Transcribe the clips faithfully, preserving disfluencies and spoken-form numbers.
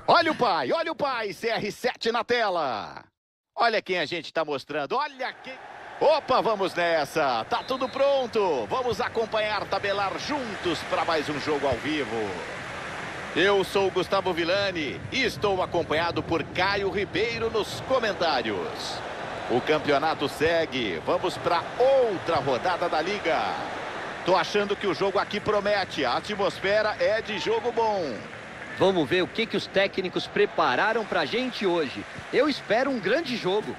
Olha o pai, olha o pai, C R sete na tela. Olha quem a gente está mostrando, olha quem... Opa, vamos nessa, tá tudo pronto. Vamos acompanhar, tabelar juntos para mais um jogo ao vivo. Eu sou o Gustavo Villani e estou acompanhado por Caio Ribeiro nos comentários. O campeonato segue, vamos para outra rodada da Liga. Tô achando que o jogo aqui promete, a atmosfera é de jogo bom. Vamos ver o que, que os técnicos prepararam pra gente hoje. Eu espero um grande jogo.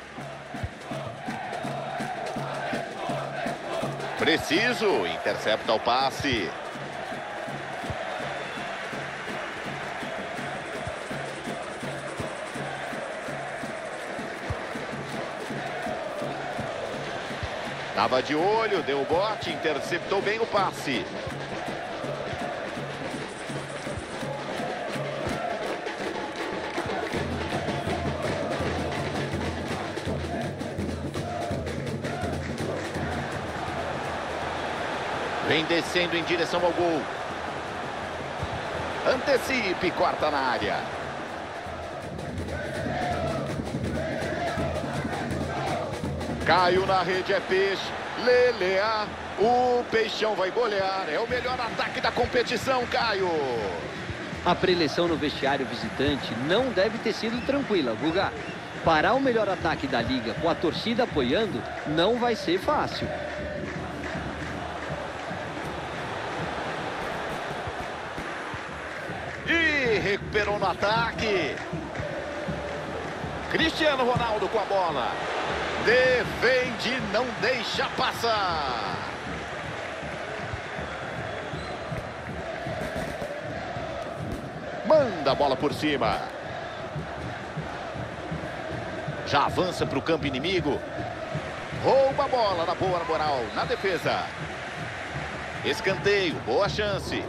Preciso, intercepta o passe. Tava de olho, deu o bote, interceptou bem o passe. Vem descendo em direção ao gol. Antecipe, corta na área. Caiu na rede, é peixe. Lelear. O Peixão vai golear. É o melhor ataque da competição, Caio. A preleção no vestiário visitante não deve ter sido tranquila, Guga. Parar o melhor ataque da liga com a torcida apoiando não vai ser fácil. E recuperou no ataque. Cristiano Ronaldo com a bola. Defende, não deixa passar. Manda a bola por cima. Já avança para o campo inimigo. Rouba a bola na boa moral, na defesa. Escanteio, boa chance.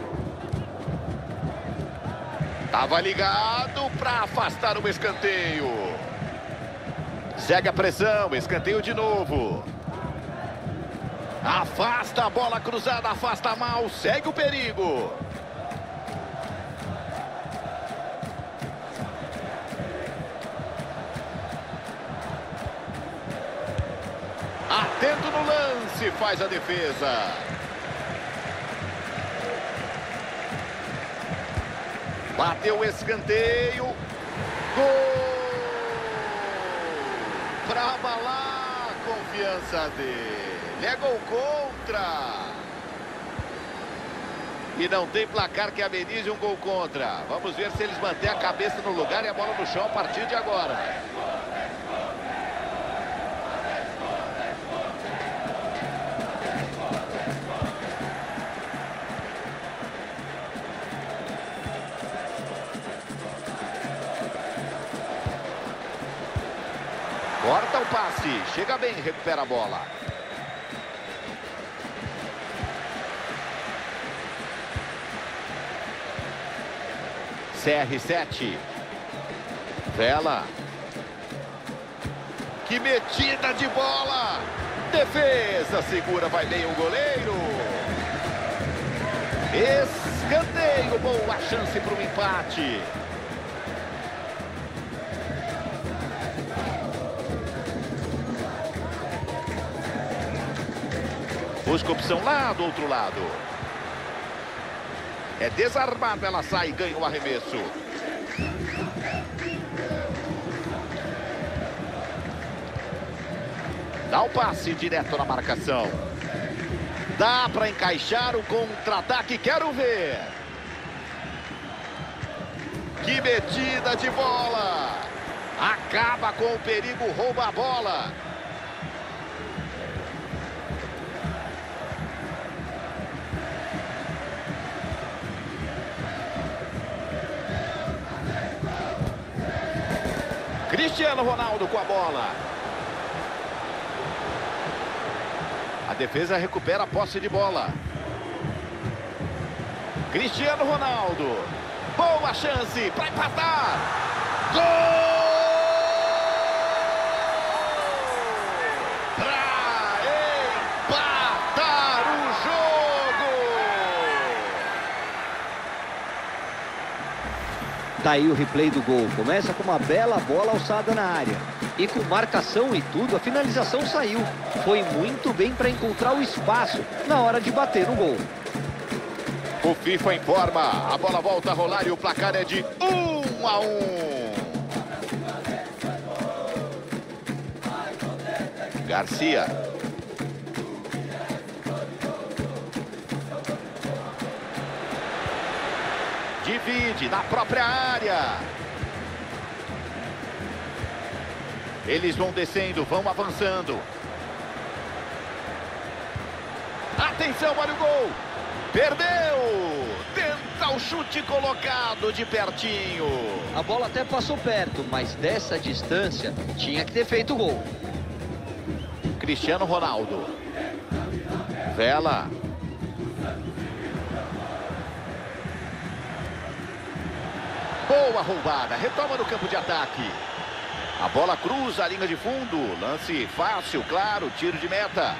Tava ligado para afastar o escanteio. Segue a pressão, escanteio de novo. Afasta a bola cruzada, afasta mal, segue o perigo. Atento no lance, faz a defesa. Bateu o escanteio. Gol! Para abalar a confiança dele. É gol contra. E não tem placar que amenize um gol contra. Vamos ver se eles mantêm a cabeça no lugar e a bola no chão a partir de agora. Corta o passe, chega bem, recupera a bola. C R sete. Vela. Que metida de bola. Defesa, segura, vai bem o goleiro. Escanteio, boa chance para o empate. Busca opção lá do outro lado. É desarmado, ela sai e ganha o arremesso. Dá o passe direto na marcação. Dá para encaixar o contra-ataque, quero ver. Que metida de bola. Acaba com o perigo, rouba a bola. Cristiano Ronaldo com a bola. A defesa recupera a posse de bola. Cristiano Ronaldo. Boa chance para empatar. Gol! Para empatar o jogo. Tá aí o replay do gol. Começa com uma bela bola alçada na área. E com marcação e tudo, a finalização saiu. Foi muito bem para encontrar o espaço na hora de bater no gol. O FIFA informa. A bola volta a rolar e o placar é de um a um. Garcia. Divide na própria área. Eles vão descendo, vão avançando. Atenção, olha o gol. Perdeu. Tenta o chute colocado de pertinho. A bola até passou perto, mas dessa distância tinha que ter feito o gol. Cristiano Ronaldo. Vela. Boa roubada. Retoma no campo de ataque. A bola cruza a linha de fundo. Lance fácil, claro. Tiro de meta.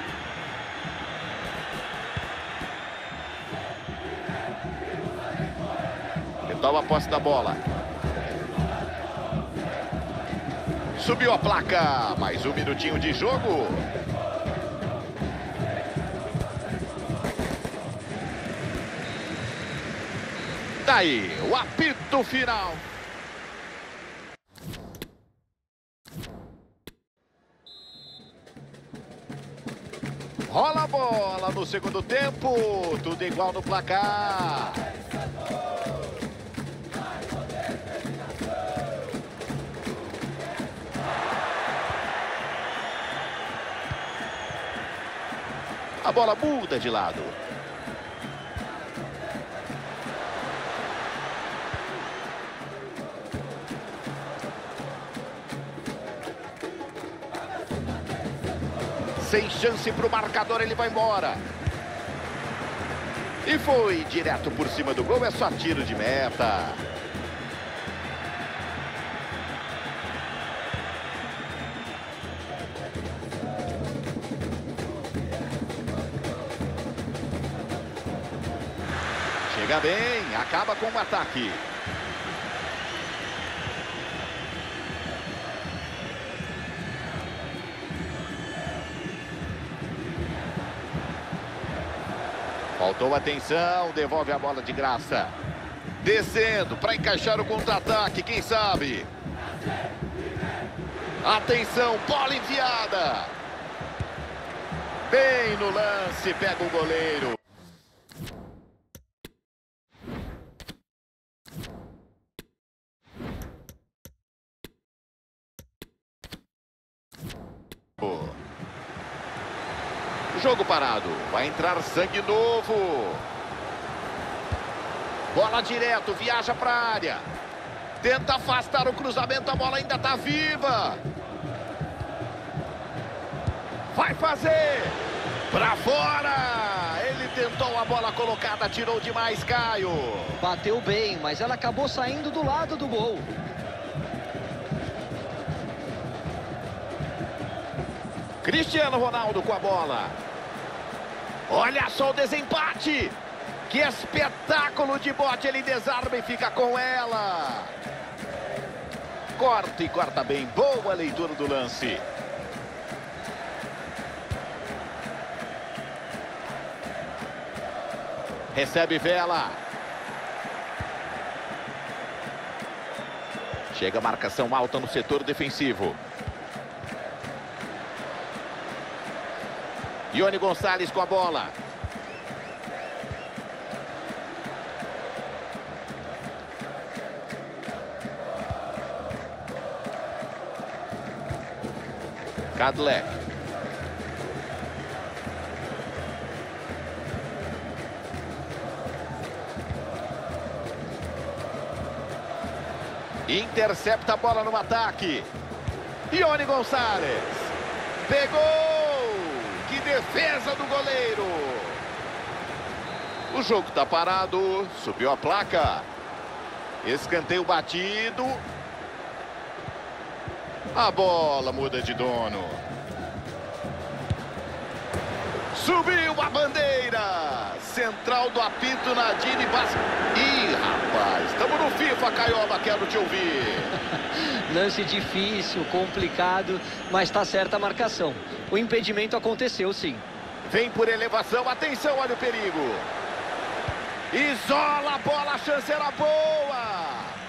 Retoma a posse da bola. Subiu a placa. Mais um minutinho de jogo. Daí, o apito final. Rola a bola no segundo tempo. Tudo igual no placar. A bola muda de lado. Sem chance para o marcador, ele vai embora. E foi direto por cima do gol, é só tiro de meta. Chega bem, acaba com o ataque. Faltou atenção, devolve a bola de graça. Descendo para encaixar o contra-ataque, quem sabe? Atenção, bola enfiada. Bem no lance, pega o goleiro. Jogo parado, vai entrar sangue novo. Bola direto, viaja para a área. Tenta afastar o cruzamento, a bola ainda está viva. Vai fazer. Para fora. Ele tentou a bola colocada, tirou demais, Caio. Bateu bem, mas ela acabou saindo do lado do gol. Cristiano Ronaldo com a bola. Olha só o desempate. Que espetáculo de bote. Ele desarma e fica com ela. Corta e corta bem. Boa leitura do lance. Recebe Vela. Chega a marcação alta no setor defensivo. Ione Gonçalves com a bola. Cadlec. Intercepta a bola no ataque. Ione Gonçalves. Pegou. Que defesa do goleiro. O jogo está parado. Subiu a placa. Escanteio batido. A bola muda de dono. Subiu a bandeira. Central do apito Nadine Bas... Ih, rapaz, estamos no FIFA, Caioba, quero te ouvir. Lance difícil, complicado, mas está certa a marcação. O impedimento aconteceu, sim. Vem por elevação, atenção, olha o perigo. Isola a bola, a chance era boa.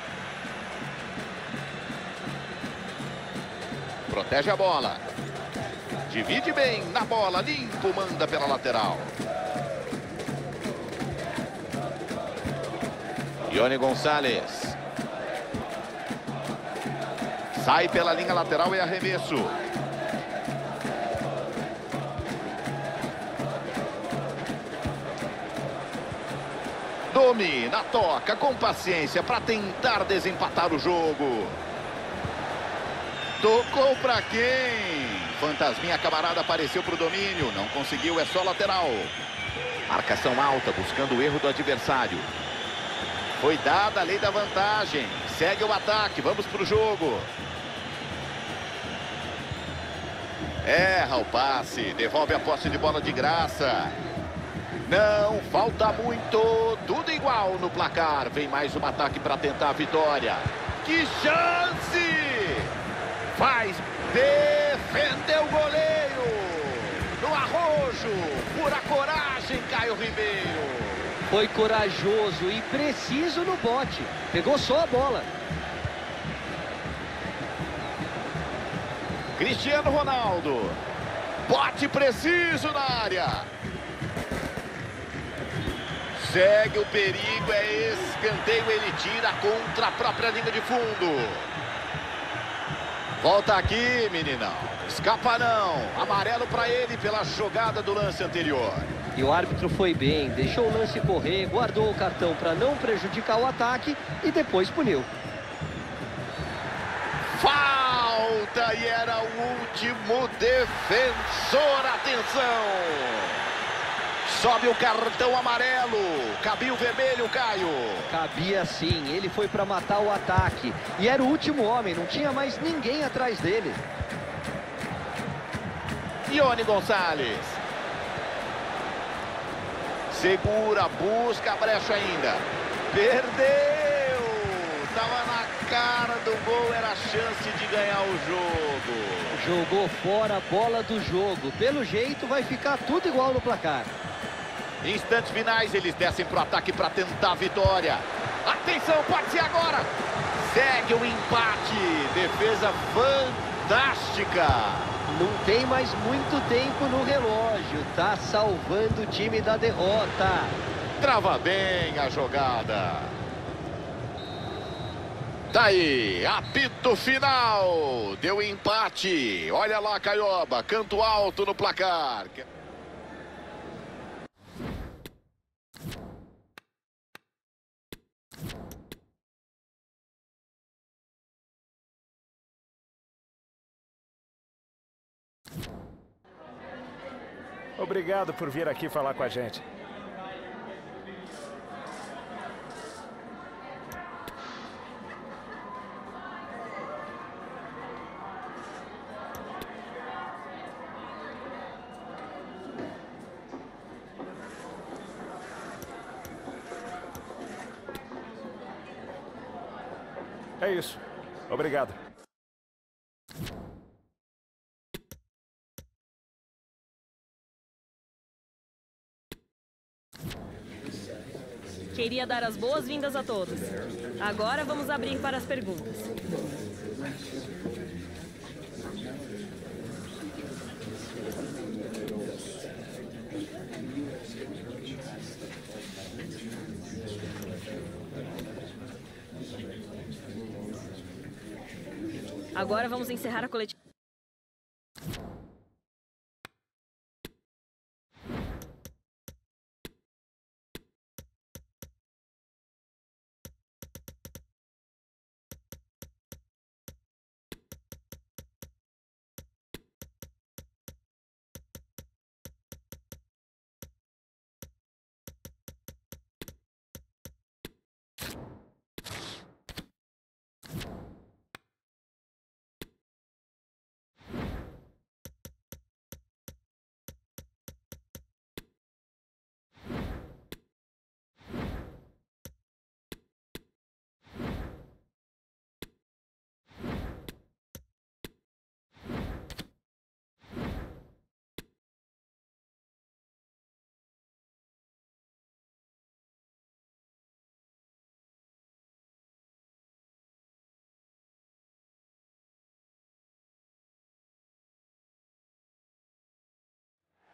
Protege a bola. Divide bem na bola, limpo, manda pela lateral. Ione Gonçalves. Sai pela linha lateral e arremesso. Domina, toca com paciência para tentar desempatar o jogo. Tocou para quem? Fantasminha camarada apareceu para o domínio. Não conseguiu, é só lateral. Marcação alta, buscando o erro do adversário. Foi dada a lei da vantagem. Segue o ataque, vamos para o jogo. Erra o passe, devolve a posse de bola de graça. Não, falta muito. Tudo igual no placar. Vem mais um ataque para tentar a vitória. Que chance! Faz, defendeu o goleiro. No arrojo, pura coragem, Caio Ribeiro. Foi corajoso e preciso no bote. Pegou só a bola. Cristiano Ronaldo. Bote preciso na área. Segue o perigo, é escanteio, ele tira contra a própria linha de fundo. Volta aqui, meninão. Escapa não. Amarelo para ele pela jogada do lance anterior. E o árbitro foi bem, deixou o lance correr, guardou o cartão para não prejudicar o ataque e depois puniu. Falta e era o último defensor. Atenção! Sobe o cartão amarelo. Cabia o vermelho, Caio. Cabia sim, ele foi para matar o ataque. E era o último homem, não tinha mais ninguém atrás dele. Ione Gonçalves. Segura, busca a brecha ainda. Perdeu! Tava na cara do gol, era a chance de ganhar o jogo. Jogou fora a bola do jogo. Pelo jeito vai ficar tudo igual no placar. Instantes finais, eles descem para o ataque para tentar a vitória. Atenção, pode ser agora. Segue o empate. Defesa fantástica. Não tem mais muito tempo no relógio. Tá salvando o time da derrota. Trava bem a jogada. Tá aí, apito final. Deu empate. Olha lá, Caioba, canto alto no placar. Obrigado por vir aqui falar com a gente. É isso. Obrigado. Queria dar as boas-vindas a todos. Agora vamos abrir para as perguntas. Agora vamos encerrar a coletiva.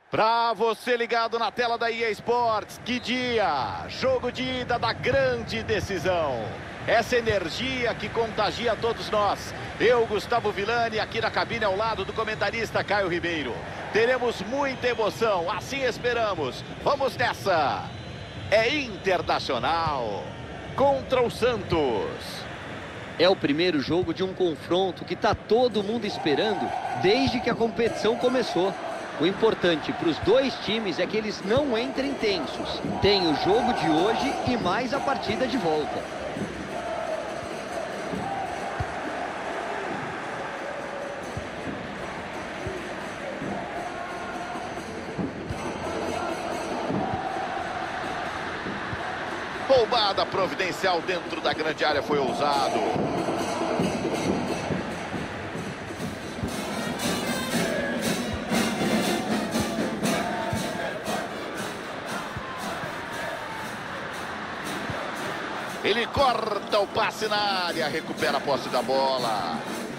Pra você ligado na tela da E A Sports, que dia! Jogo de ida da grande decisão. Essa energia que contagia todos nós. Eu, Gustavo Villani, aqui na cabine ao lado do comentarista Caio Ribeiro. Teremos muita emoção, assim esperamos. Vamos nessa! É Internacional contra o Santos. É o primeiro jogo de um confronto que está todo mundo esperando desde que a competição começou. O importante para os dois times é que eles não entrem tensos. Tem o jogo de hoje e mais a partida de volta. Roubada providencial dentro da grande área, foi ousado. Ele corta o passe na área, recupera a posse da bola.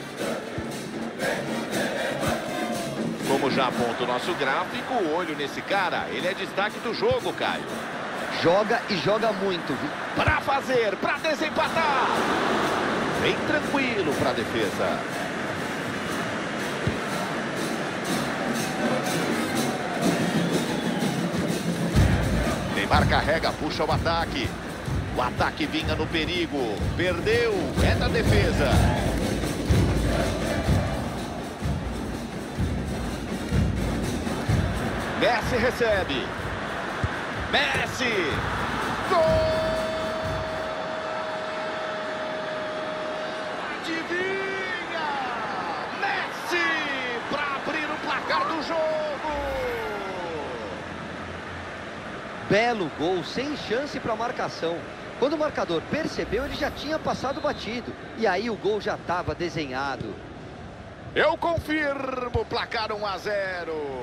Como já aponta o nosso gráfico, o olho nesse cara, ele é destaque do jogo, Caio. Joga e joga muito, viu? Para fazer, para desempatar. Bem tranquilo para a defesa. Neymar carrega, puxa o ataque. O ataque vinha no perigo. Perdeu, é da defesa. Messi recebe. Messi! Gol! Adivinha! Messi! Para abrir o placar do jogo! Belo gol, sem chance para marcação. Quando o marcador percebeu, ele já tinha passado batido. E aí o gol já estava desenhado. Eu confirmo, placar um a zero.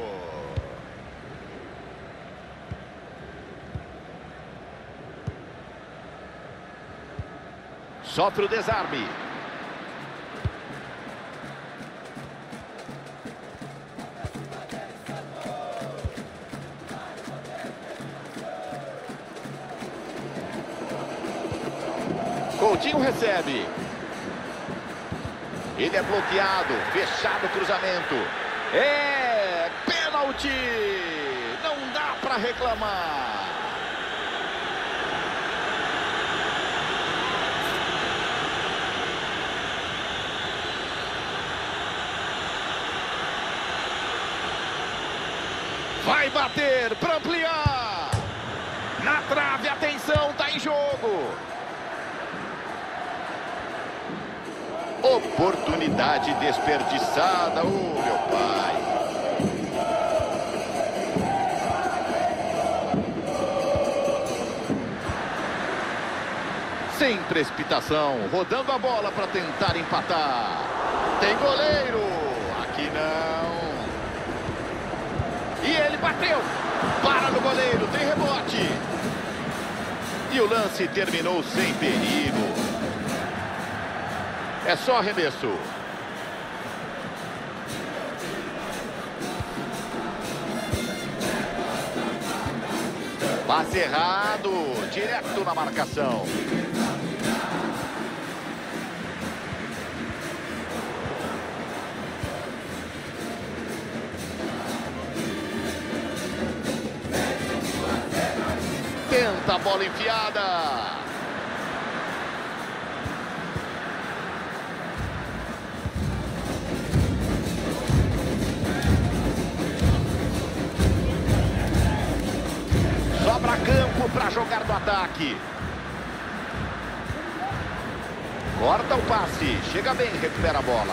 Sofre o desarme. Coutinho recebe. Ele é bloqueado. Fechado o cruzamento. É pênalti. Não dá para reclamar. Vai bater para ampliar. Na trave, atenção, tá em jogo. Oportunidade desperdiçada, ô oh, meu pai. Sem precipitação, rodando a bola para tentar empatar. Tem goleiro. Aqui não. E ele bateu. Para no goleiro, tem rebote. E o lance terminou sem perigo. É só arremesso. Passe errado, direto na marcação. Tenta a bola enfiada. Sobra campo para jogar no ataque. Corta o passe. Chega bem, recupera a bola.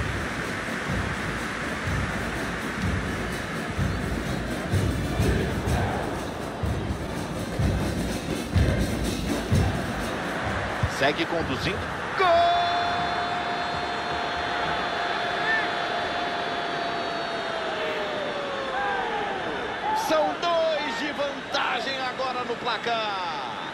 Segue conduzindo. Gol! São dois de vantagem agora no placar.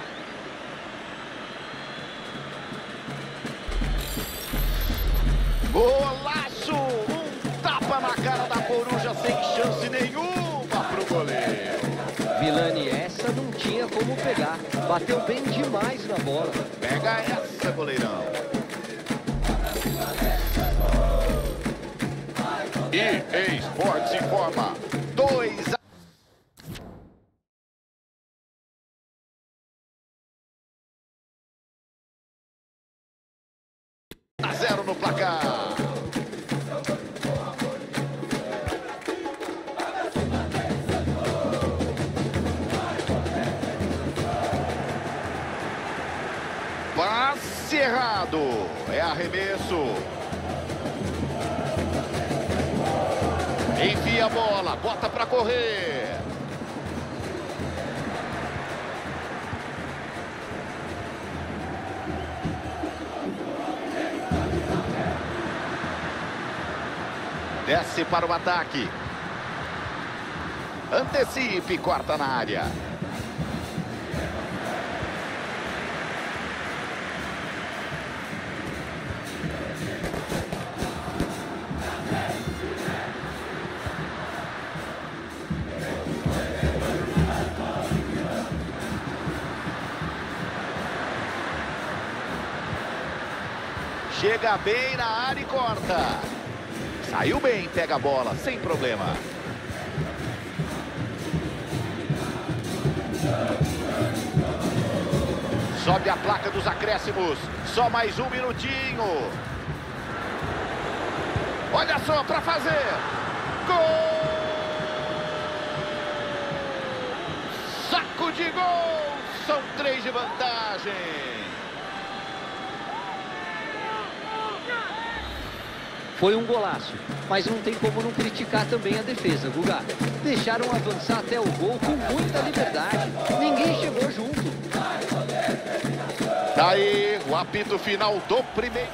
Golaço! Um tapa na cara da Coruja sem chance nenhuma. pegar. Bateu bem demais na bola. Pega essa, goleirão. E Esportes informa. dois a zero no placar. Passe errado. É arremesso. Enfia a bola, bota pra correr. Desce para o ataque. Antecipe, corta na área. Chega bem na área e corta. Saiu bem, pega a bola, sem problema. Sobe a placa dos acréscimos. Só mais um minutinho. Olha só para fazer. Gol! Saco de gol! São três de vantagem. Foi um golaço, mas não tem como não criticar também a defesa, Guga. Deixaram avançar até o gol com muita liberdade. Ninguém chegou junto. Daí o apito final do primeiro.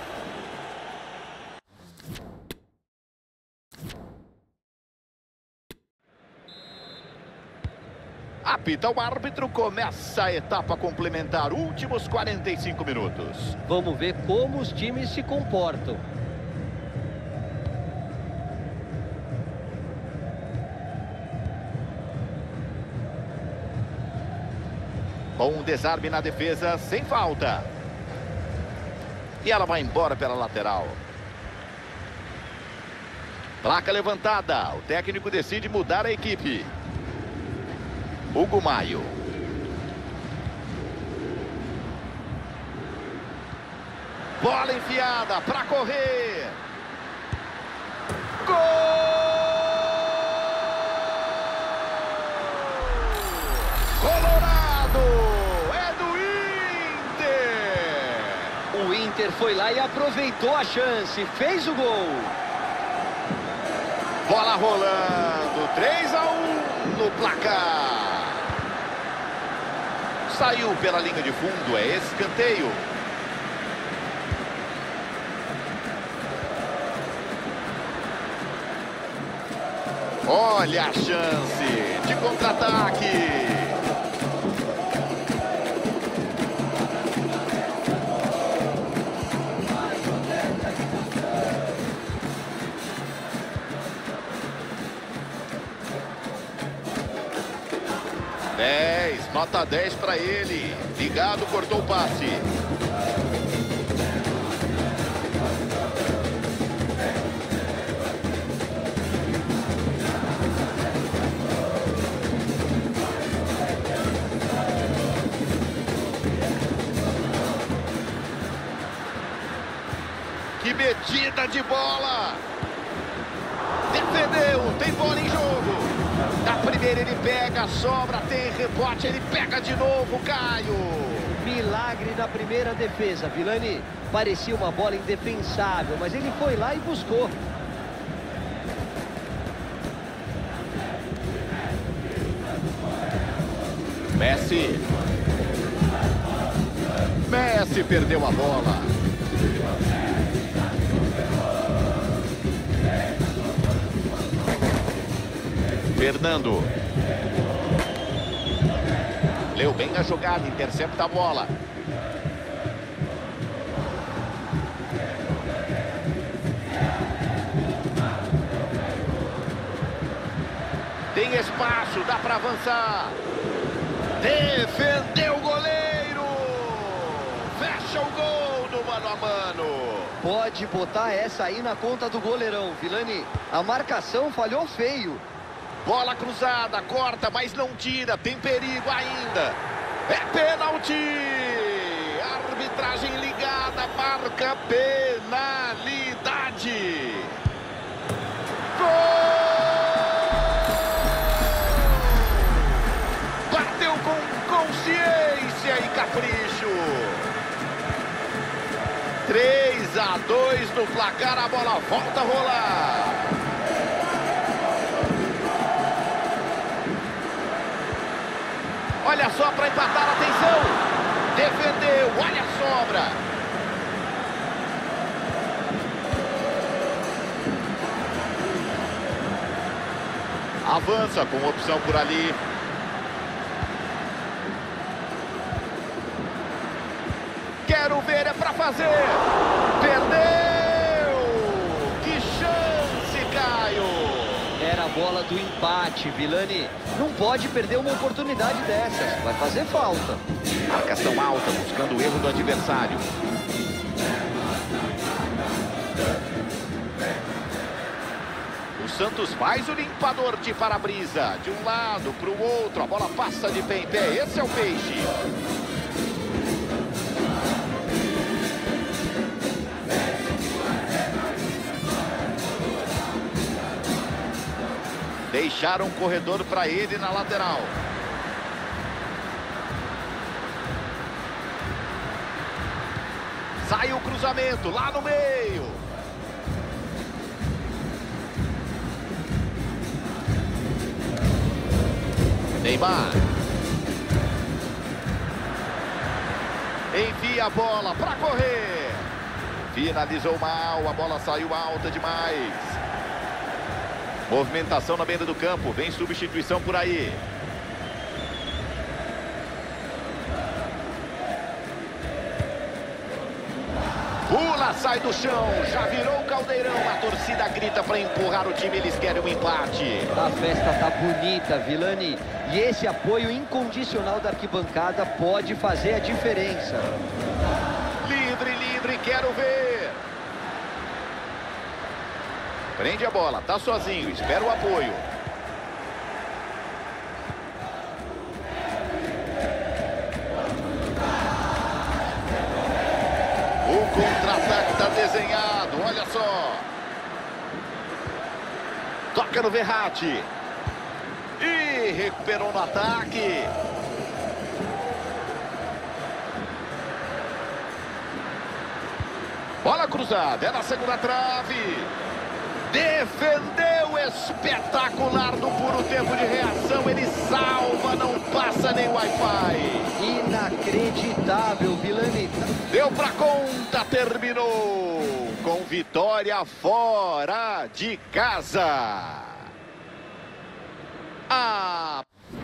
Apita o árbitro, começa a etapa complementar, últimos quarenta e cinco minutos. Vamos ver como os times se comportam. Com um desarme na defesa, sem falta. E ela vai embora pela lateral. Placa levantada. O técnico decide mudar a equipe. Hugo Maio. Bola enfiada para correr. Gol! O Inter foi lá e aproveitou a chance, fez o gol. Bola rolando, três a um no placar. Saiu pela linha de fundo, é escanteio. Olha a chance de contra-ataque. dez, nota dez para ele. Ligado, cortou o passe. Que medida de bola! Defendeu, tem bola em jogo. Na primeira ele pega, sobra, tem rebote, ele pega de novo, Caio. Milagre na primeira defesa, Vilani. Parecia uma bola indefensável, mas ele foi lá e buscou. Messi. Messi perdeu a bola. Fernando. Leu bem a jogada, intercepta a bola. Tem espaço, dá para avançar. Defendeu o goleiro. Fecha o gol no mano a mano. Pode botar essa aí na conta do goleirão, Vilani. A marcação falhou feio. Bola cruzada, corta, mas não tira. Tem perigo ainda. É pênalti. Arbitragem ligada, marca penalidade. Gol! Bateu com consciência e capricho. três a dois no placar, a bola volta a rolar. Olha só para empatar, atenção. Defendeu, olha a sobra. Avança com opção por ali. Quero ver, é pra fazer. Perdeu! Que chance, Caio! Era a bola do empate, Vilani. Não pode perder uma oportunidade dessas. Vai fazer falta. Marcação alta, buscando o erro do adversário. O Santos faz o limpador de para-brisa. De um lado para o outro, a bola passa de pé em pé. Esse é o Peixe. Deixaram um corredor para ele na lateral. Sai o cruzamento lá no meio. Neymar. Envia a bola para correr. Finalizou mal, a bola saiu alta demais. Movimentação na beira do campo, vem substituição por aí. Pula, sai do chão, já virou o caldeirão. A torcida grita para empurrar o time, eles querem um empate. A festa tá bonita, Vilani. E esse apoio incondicional da arquibancada pode fazer a diferença. Livre, livre, quero ver. Prende a bola, tá sozinho, espera o apoio. O contra-ataque tá desenhado, olha só. Toca no Verratti. E recuperou no ataque. Bola cruzada, é na segunda trave. Defendeu, espetacular no puro tempo de reação. Ele salva, não passa nem Wi-Fi. Inacreditável, Vilani. Deu pra conta, terminou com vitória fora de casa. Ah!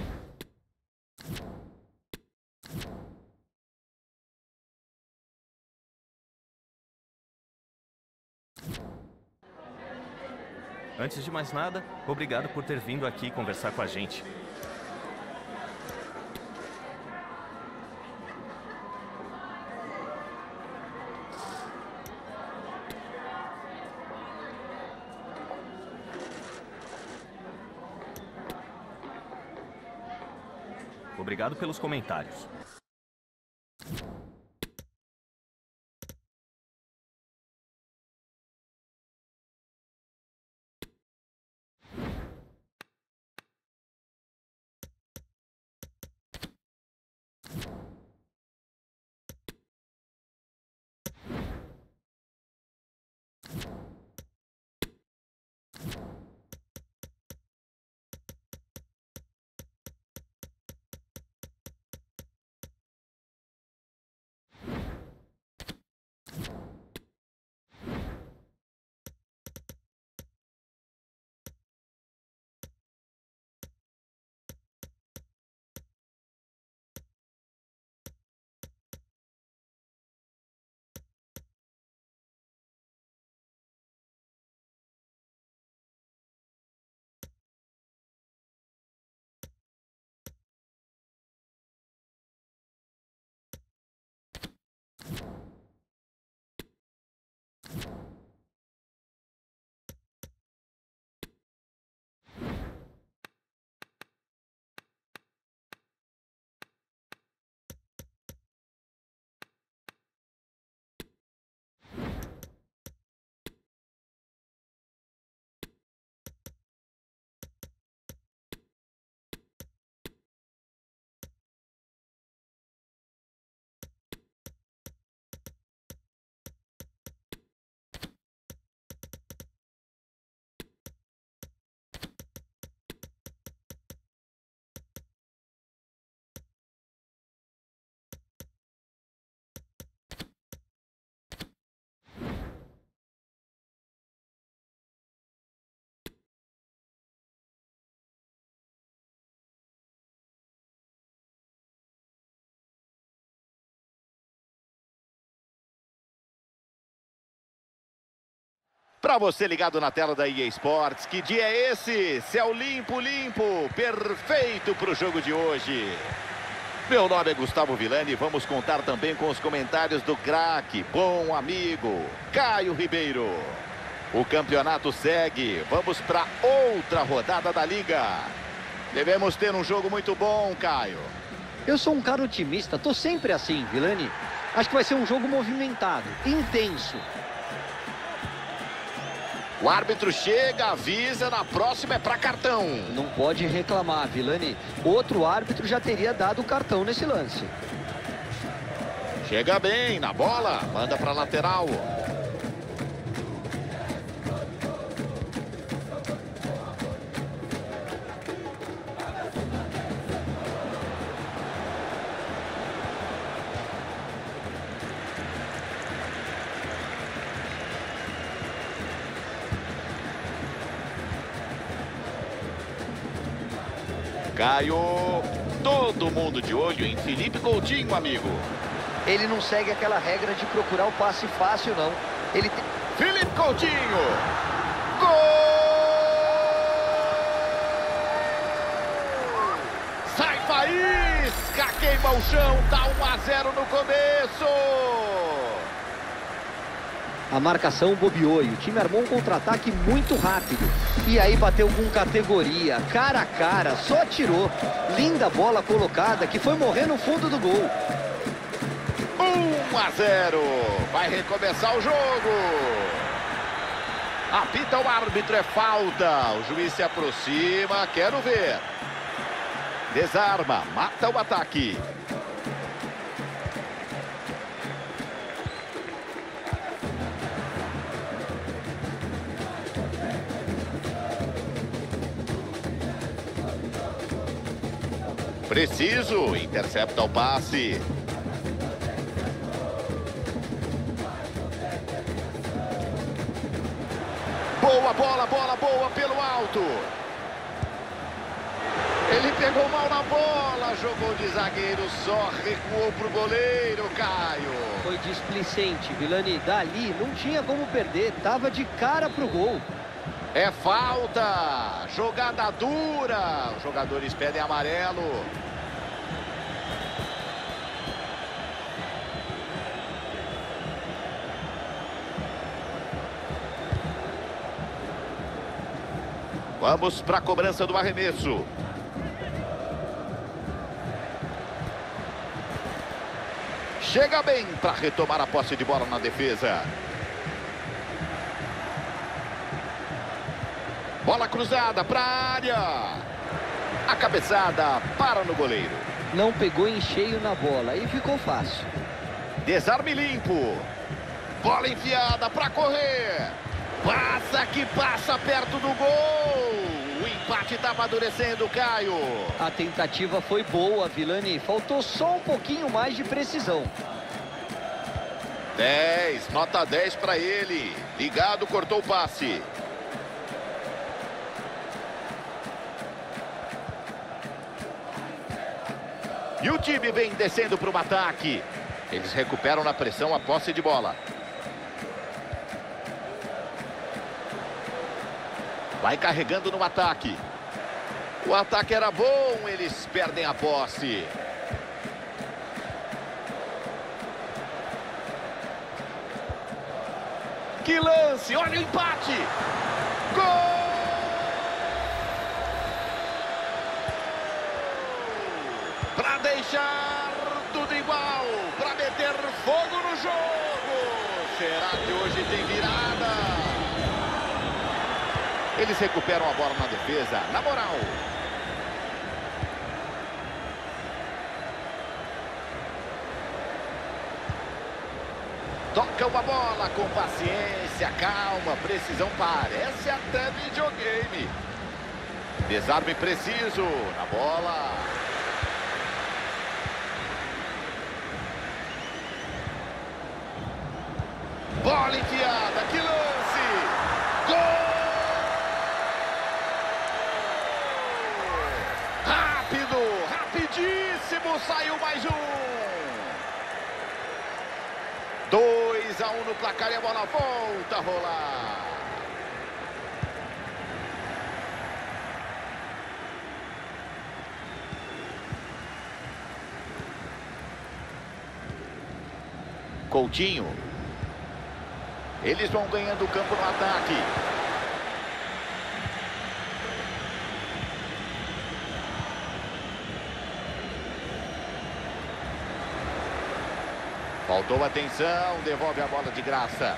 Antes de mais nada, obrigado por ter vindo aqui conversar com a gente. Obrigado pelos comentários. Para você ligado na tela da E A Sports, que dia é esse? Céu limpo, limpo, perfeito para o jogo de hoje. Meu nome é Gustavo Villani e vamos contar também com os comentários do craque, bom amigo, Caio Ribeiro. O campeonato segue, vamos para outra rodada da Liga. Devemos ter um jogo muito bom, Caio. Eu sou um cara otimista, tô sempre assim, Villani. Acho que vai ser um jogo movimentado, intenso. O árbitro chega, avisa, na próxima é para cartão. Não pode reclamar, Villani. Outro árbitro já teria dado o cartão nesse lance. Chega bem na bola, manda para lateral. Caio, todo mundo de olho em Felipe Coutinho, amigo. Ele não segue aquela regra de procurar o passe fácil, não. Ele tem... Felipe Coutinho! Gol! Sai faísca, queima o chão, tá um a zero no começo! A marcação bobeou e o time armou um contra-ataque muito rápido. E aí bateu com categoria, cara a cara, só atirou. Linda bola colocada que foi morrer no fundo do gol. um a zero. Vai recomeçar o jogo. Apita o árbitro, é falta. O juiz se aproxima, quero ver. Desarma, mata o ataque. Preciso, intercepta o passe. Boa bola, bola boa pelo alto. Ele pegou mal na bola, jogou de zagueiro, só recuou pro goleiro, Caio. Foi displicente, Villani. Dali não tinha como perder, tava de cara pro gol. É falta, jogada dura, os jogadores pedem amarelo. Vamos para a cobrança do arremesso. Chega bem para retomar a posse de bola na defesa. Bola cruzada para a área. A cabeçada para no goleiro. Não pegou em cheio na bola e ficou fácil. Desarme limpo. Bola enfiada para correr. Passa que passa perto do gol. O empate está amadurecendo, Caio. A tentativa foi boa, Villani. Faltou só um pouquinho mais de precisão. dez, nota dez para ele. Ligado, cortou o passe. E o time vem descendo para o ataque. Eles recuperam na pressão a posse de bola. Vai carregando no ataque. O ataque era bom, eles perdem a posse. Que lance, olha o empate. Gol! Para deixar tudo igual, para meter fogo no jogo. Será que hoje tem virada? Eles recuperam a bola na defesa, na moral. Tocam a bola com paciência, calma, precisão, parece até videogame. Desarme preciso, na bola. Bola enfiada, que lance! Gol! Rápido, rapidíssimo, saiu mais um. dois a um no placar e a bola volta a rolar. Coutinho. Eles vão ganhando o campo no ataque. Faltou atenção, devolve a bola de graça.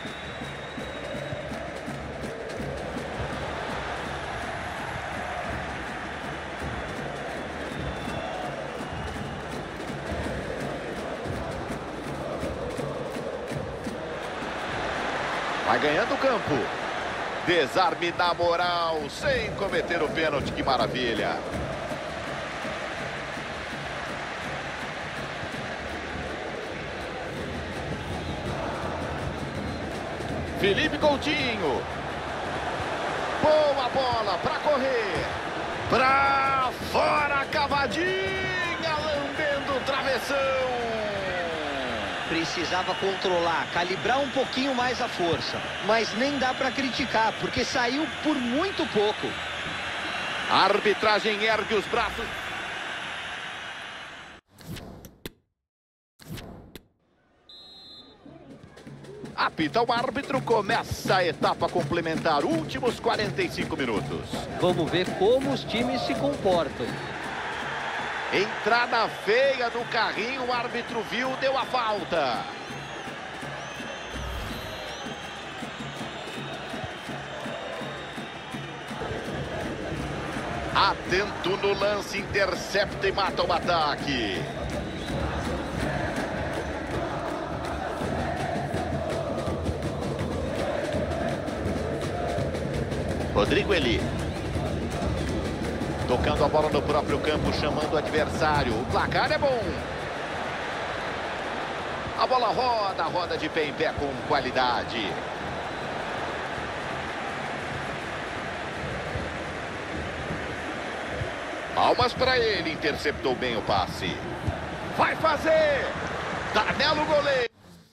Vai ganhando o campo. Desarme na moral, sem cometer o pênalti, que maravilha. Felipe Coutinho. Boa bola para correr. Para fora, cavadinha, lambendo o travessão. Precisava controlar, calibrar um pouquinho mais a força. Mas nem dá para criticar, porque saiu por muito pouco. A arbitragem ergue os braços. Apita o árbitro, começa a etapa complementar, últimos quarenta e cinco minutos. Vamos ver como os times se comportam. Entrada feia do carrinho, o árbitro viu, deu a falta. Atento no lance, intercepta e mata o ataque. Rodrigo Eli. Tocando a bola no próprio campo, chamando o adversário. O placar é bom. A bola roda, roda de pé em pé com qualidade. Palmas para ele, interceptou bem o passe. Vai fazer! Danelo goleiro.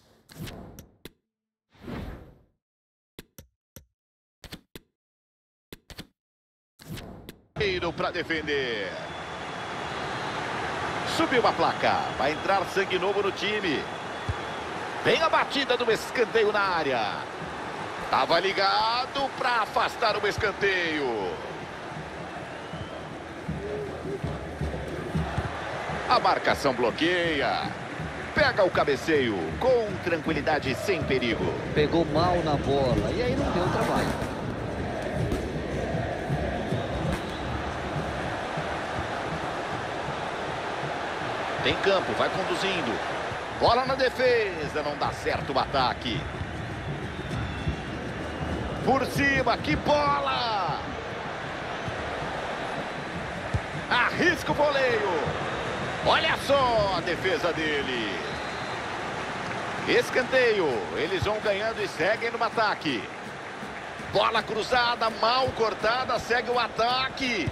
Para defender. Subiu a placa. Vai entrar sangue novo no time. Vem a batida do escanteio na área. Tava ligado para afastar o escanteio. A marcação bloqueia. Pega o cabeceio com tranquilidade, sem perigo. Pegou mal na bola e aí não deu trabalho. Tem campo, vai conduzindo. Bola na defesa, não dá certo o ataque. Por cima, que bola! Arrisca o voleio. Olha só a defesa dele. Escanteio, eles vão ganhando e seguem no ataque. Bola cruzada, mal cortada, segue o ataque.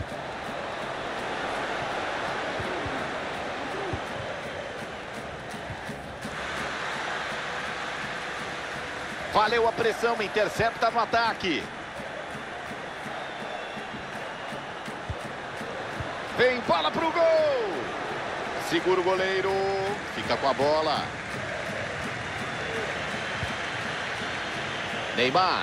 Valeu a pressão, intercepta no ataque. Vem bola pro gol. Segura o goleiro, fica com a bola. Neymar.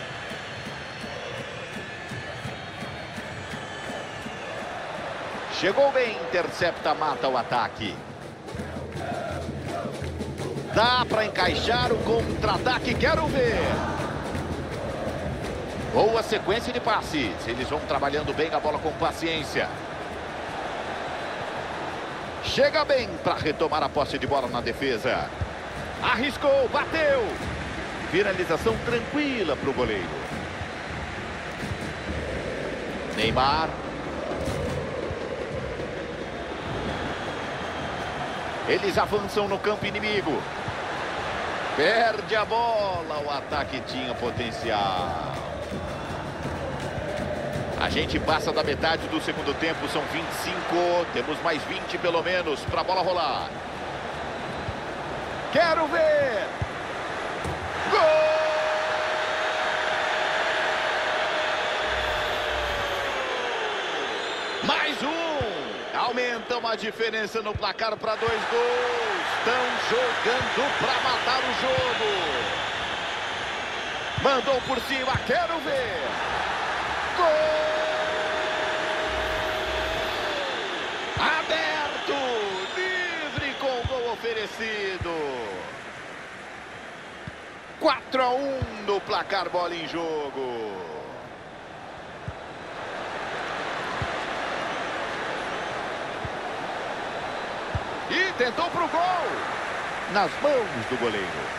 Chegou bem, intercepta, mata o ataque. Dá para encaixar o contra-ataque, quero ver. Boa sequência de passes. Eles vão trabalhando bem a bola com paciência. Chega bem para retomar a posse de bola na defesa. Arriscou, bateu. Finalização tranquila para o goleiro. Neymar. Eles avançam no campo inimigo. Perde a bola, o ataque tinha potencial. A gente passa da metade do segundo tempo, são vinte e cinco, temos mais vinte pelo menos para a bola rolar. Quero ver! Gol! Mais um! Aumentam a diferença no placar para dois gols. Estão jogando para matar o jogo. Mandou por cima, quero ver. Gol! Aberto, livre com o gol oferecido. quatro a um no placar, bola em jogo. E tentou para o gol. Nas mãos do goleiro.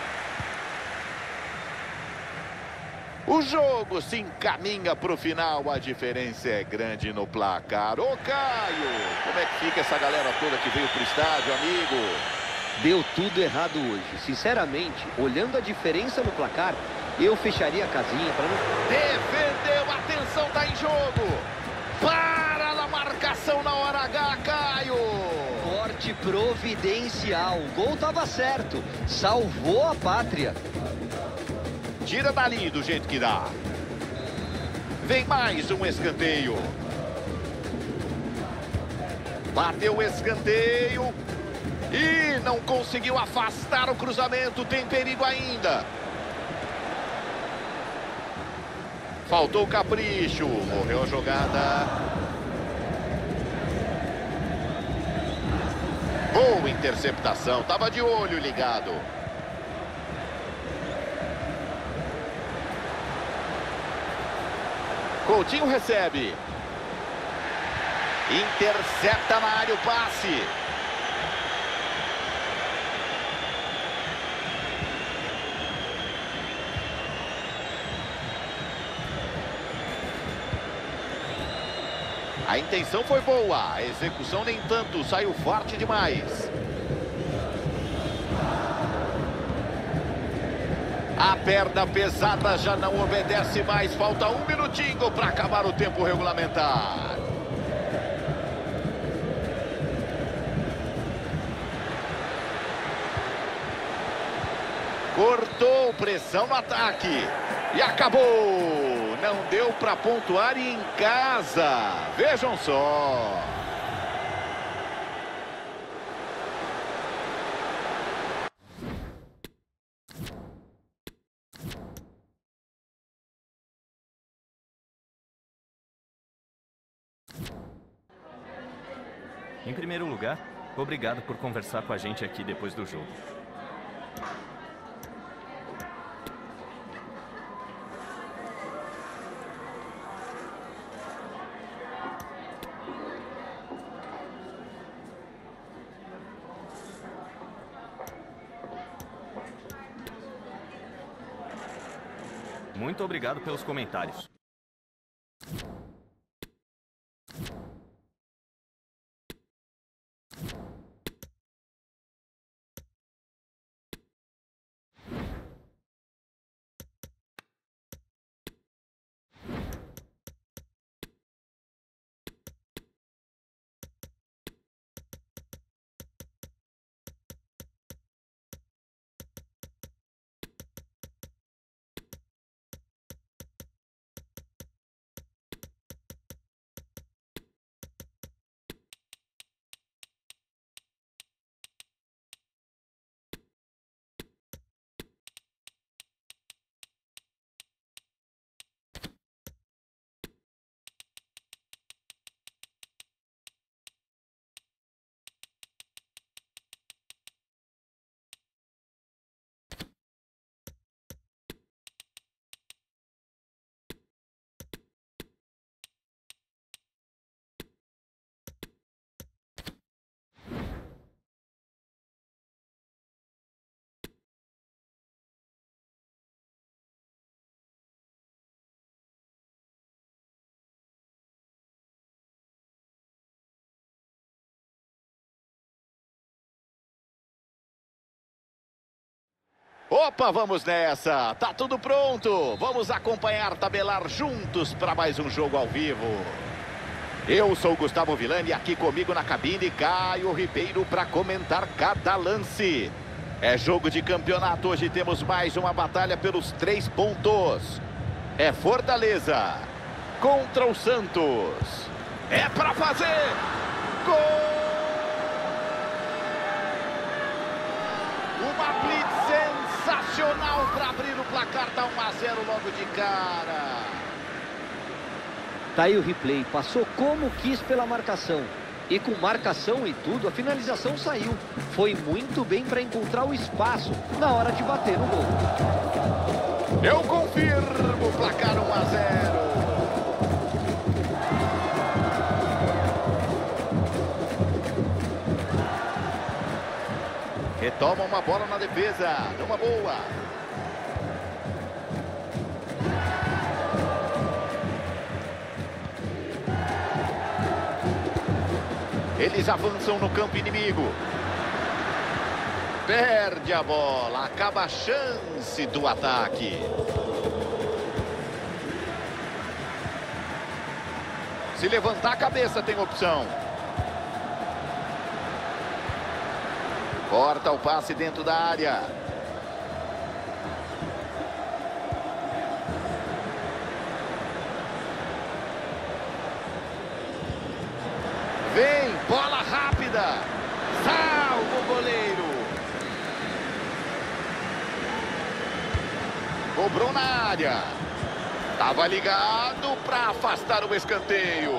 O jogo se encaminha para o final, a diferença é grande no placar. Ô Caio, como é que fica essa galera toda que veio para o estádio, amigo? Deu tudo errado hoje. Sinceramente, olhando a diferença no placar, eu fecharia a casinha para não... Defendeu, atenção, tá em jogo. Para na marcação na hora H, Caio. Corte providencial. O gol tava certo. Salvou a pátria. Tira dali do jeito que dá. Vem mais um escanteio. Bateu o escanteio. E não conseguiu afastar o cruzamento. Tem perigo ainda. Faltou capricho. Morreu a jogada. Boa interceptação. Tava de olho ligado. Coutinho recebe. Intercepta na área o passe. A intenção foi boa, a execução nem tanto, saiu forte demais. A perna pesada já não obedece mais, falta um minutinho para acabar o tempo regulamentar. Cortou, pressão no ataque. E acabou. Não deu para pontuar e em casa. Vejam só. Em primeiro lugar, obrigado por conversar com a gente aqui depois do jogo. Muito obrigado pelos comentários. Opa, vamos nessa. Tá tudo pronto. Vamos acompanhar, tabelar juntos para mais um jogo ao vivo. Eu sou o Gustavo Villani, aqui comigo na cabine, Caio Ribeiro para comentar cada lance. É jogo de campeonato, hoje temos mais uma batalha pelos três pontos. É Fortaleza contra o Santos. É para fazer. Gol! Uma blitz sensacional para abrir o placar, dá um a zero logo de cara. Tá aí o replay, passou como quis pela marcação. E com marcação e tudo, a finalização saiu. Foi muito bem para encontrar o espaço na hora de bater no gol. Eu confirmo o placar um a zero. Retoma uma bola na defesa, numa boa. Eles avançam no campo inimigo. Perde a bola, acaba a chance do ataque. Se levantar a cabeça tem opção. Corta o passe dentro da área. Vem, bola rápida. Salva o goleiro. Cobrou na área. Tava ligado para afastar o escanteio.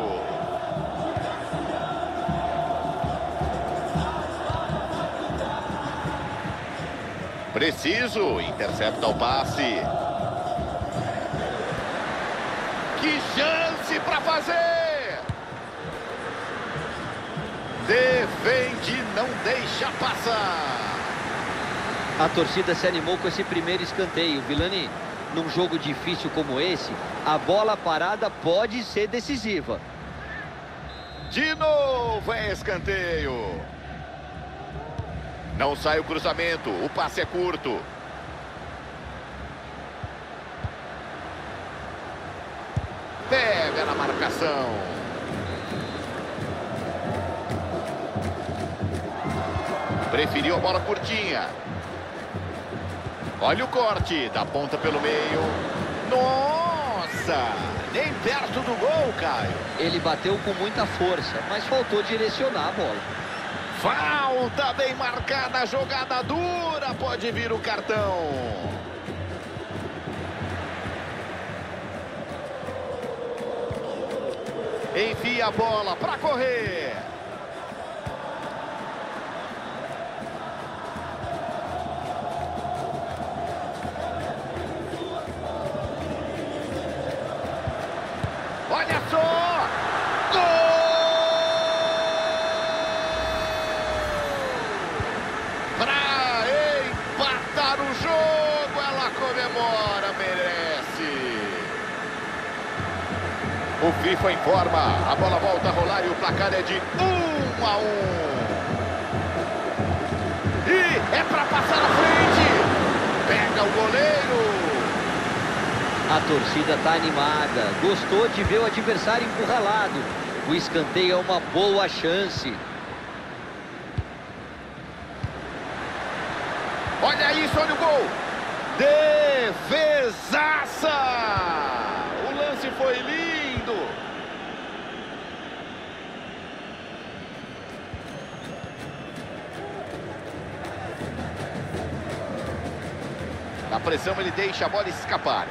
Preciso, intercepta o passe. Que chance para fazer! Defende, não deixa passar. A torcida se animou com esse primeiro escanteio. Vilani, num jogo difícil como esse, a bola parada pode ser decisiva. De novo é escanteio. Não sai o cruzamento, o passe é curto. Pega na marcação. Preferiu a bola curtinha. Olha o corte, da ponta pelo meio. Nossa! Nem perto do gol, Caio. Ele bateu com muita força, mas faltou direcionar a bola. Falta bem marcada, jogada dura, pode vir o cartão. Enfia a bola para correr. Olha só! Gol! Para empatar o jogo, ela comemora, merece. O FIFA informa, a bola volta a rolar e o placar é de um a um. E é para passar à frente. Pega o goleiro. A torcida está animada, gostou de ver o adversário encurralado. O escanteio é uma boa chance. Olha isso, olha o gol. Defesaça! O lance foi lindo. Na pressão ele deixa a bola escapar.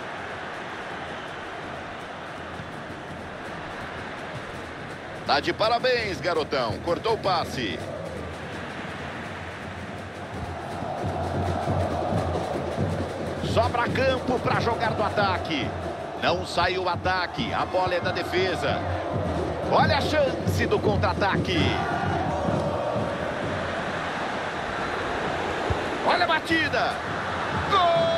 Tá de parabéns, garotão. Cortou o passe. Sobra campo para jogar do ataque. Não sai o ataque. A bola é da defesa. Olha a chance do contra-ataque. Olha a batida. Gol!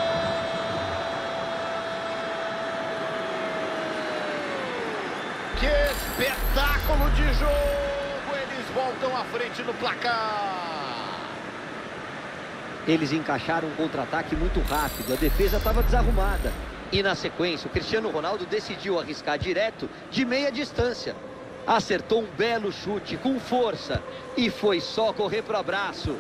Que espetáculo de jogo! Eles voltam à frente no placar. Eles encaixaram um contra-ataque muito rápido, a defesa estava desarrumada. E na sequência, o Cristiano Ronaldo decidiu arriscar direto de meia distância. Acertou um belo chute com força e foi só correr para o abraço.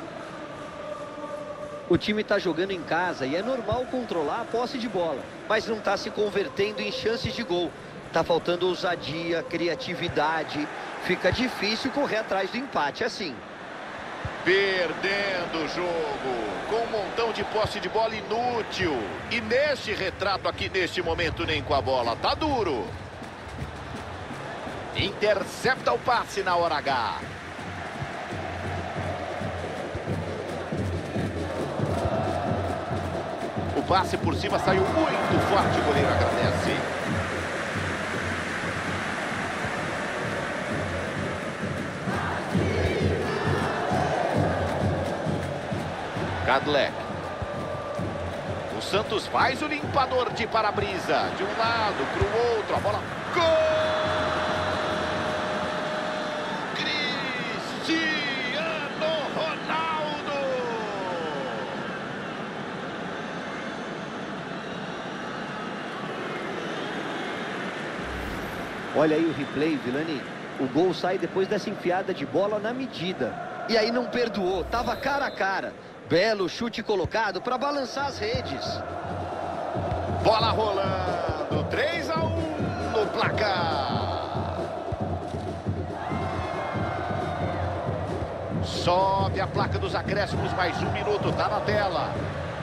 O time está jogando em casa e é normal controlar a posse de bola, mas não está se convertendo em chances de gol. Tá faltando ousadia, criatividade. Fica difícil correr atrás do empate assim. Perdendo o jogo, com um montão de posse de bola inútil. E neste retrato aqui, neste momento, nem com a bola. Tá duro. Intercepta o passe na hora H. O passe por cima saiu muito forte, o goleiro agradece. Kadlec. O Santos faz o limpador de para-brisa. De um lado para o outro, a bola... Gol! Cristiano Ronaldo! Olha aí o replay, Vilani. O gol sai depois dessa enfiada de bola na medida. E aí não perdoou, tava cara a cara. Belo chute colocado para balançar as redes. Bola rolando, três a um no placar. Sobe a placa dos acréscimos, mais um minuto, tá na tela.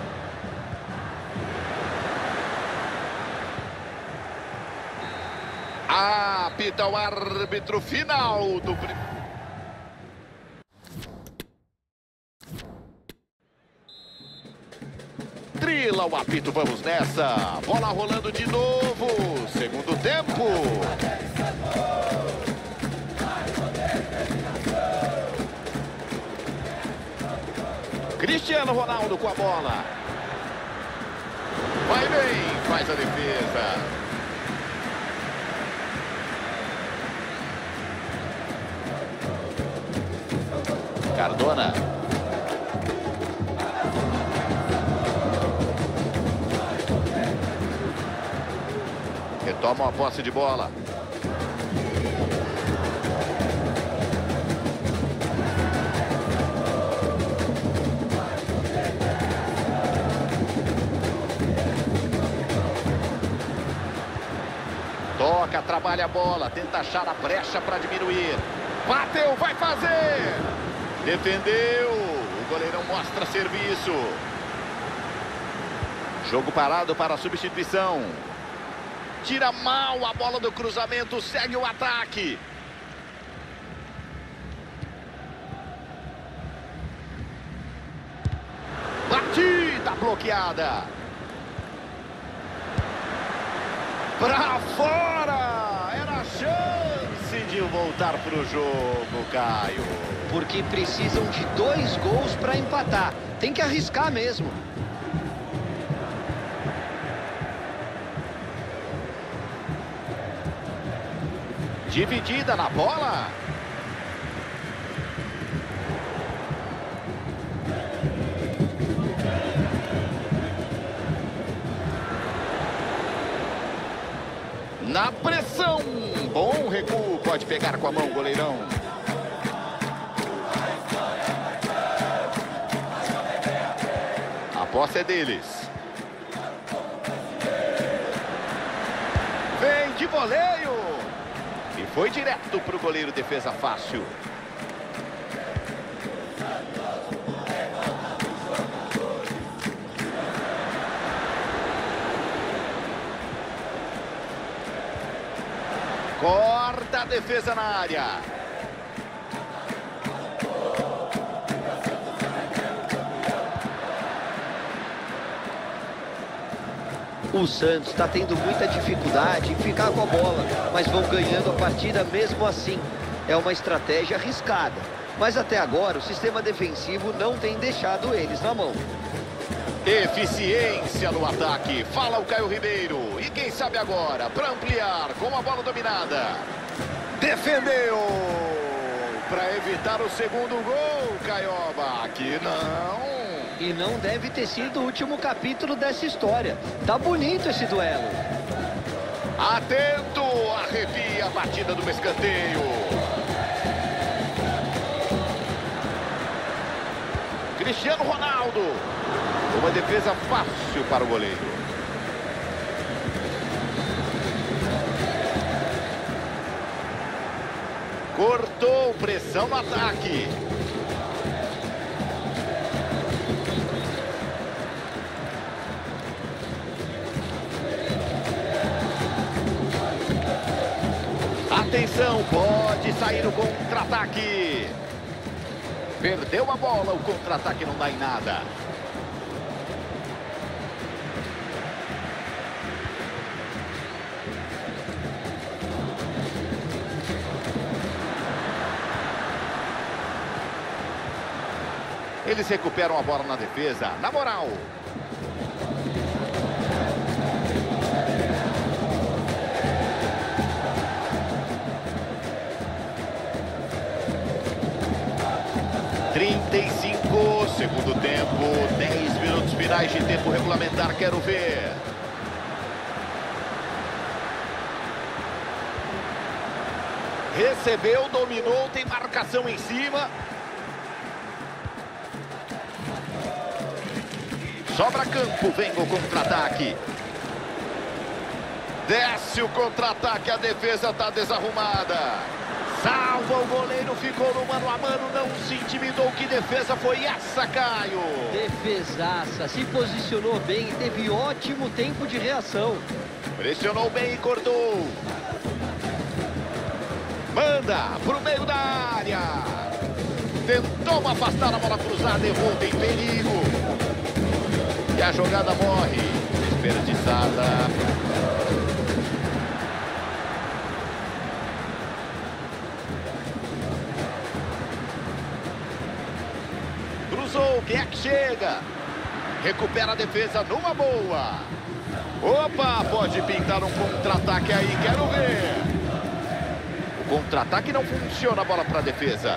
Apita o árbitro final do primeiro. Trila o apito, vamos nessa. Bola rolando de novo. Segundo tempo. Cristiano Ronaldo com a bola. Vai bem, faz a defesa. Cardona. Retomam a posse de bola. Toca, trabalha a bola, tenta achar a brecha para diminuir. Bateu, vai fazer! Defendeu, o goleirão mostra serviço. Jogo parado para a substituição. Tira mal a bola do cruzamento, segue o ataque. Batida bloqueada. Pra fora! Era a chance de voltar pro jogo, Caio. Porque precisam de dois gols para empatar. Tem que arriscar mesmo. Dividida na bola. Na pressão. Bom recuo. Pode pegar com a mão, goleirão. A posse é deles. Vem de voleio. E foi direto para o goleiro, defesa fácil. Corta a defesa na área. O Santos está tendo muita dificuldade em ficar com a bola, mas vão ganhando a partida mesmo assim. É uma estratégia arriscada, mas até agora o sistema defensivo não tem deixado eles na mão. Eficiência no ataque, fala o Caio Ribeiro. E quem sabe agora, para ampliar com a bola dominada. Defendeu para evitar o segundo gol, Caioba. Aqui não. E não deve ter sido o último capítulo dessa história. Tá bonito esse duelo. Atento, arrepia a batida do escanteio. Cristiano Ronaldo. Uma defesa fácil para o goleiro. Cortou, pressão no ataque. Atenção, pode sair o contra-ataque. Perdeu a bola, o contra-ataque não dá em nada. Eles recuperam a bola na defesa, na moral. trinta e cinco, segundo tempo, dez minutos finais de tempo regulamentar, quero ver. Recebeu, dominou, tem marcação em cima. Sobra campo, vem o contra-ataque. Desce o contra-ataque, a defesa está desarrumada. Salva o goleiro, ficou no mano a mano, não se intimidou. Que defesa foi essa, Caio? Defesaça, se posicionou bem e teve ótimo tempo de reação. Pressionou bem e cortou. Manda pro meio da área. Tentou afastar a bola cruzada, errou, tem perigo. E a jogada morre. Desperdiçada. Cruzou, quem é que chega? Recupera a defesa numa boa. Opa, pode pintar um contra-ataque aí, quero ver. O contra-ataque não funciona, a bola para a defesa.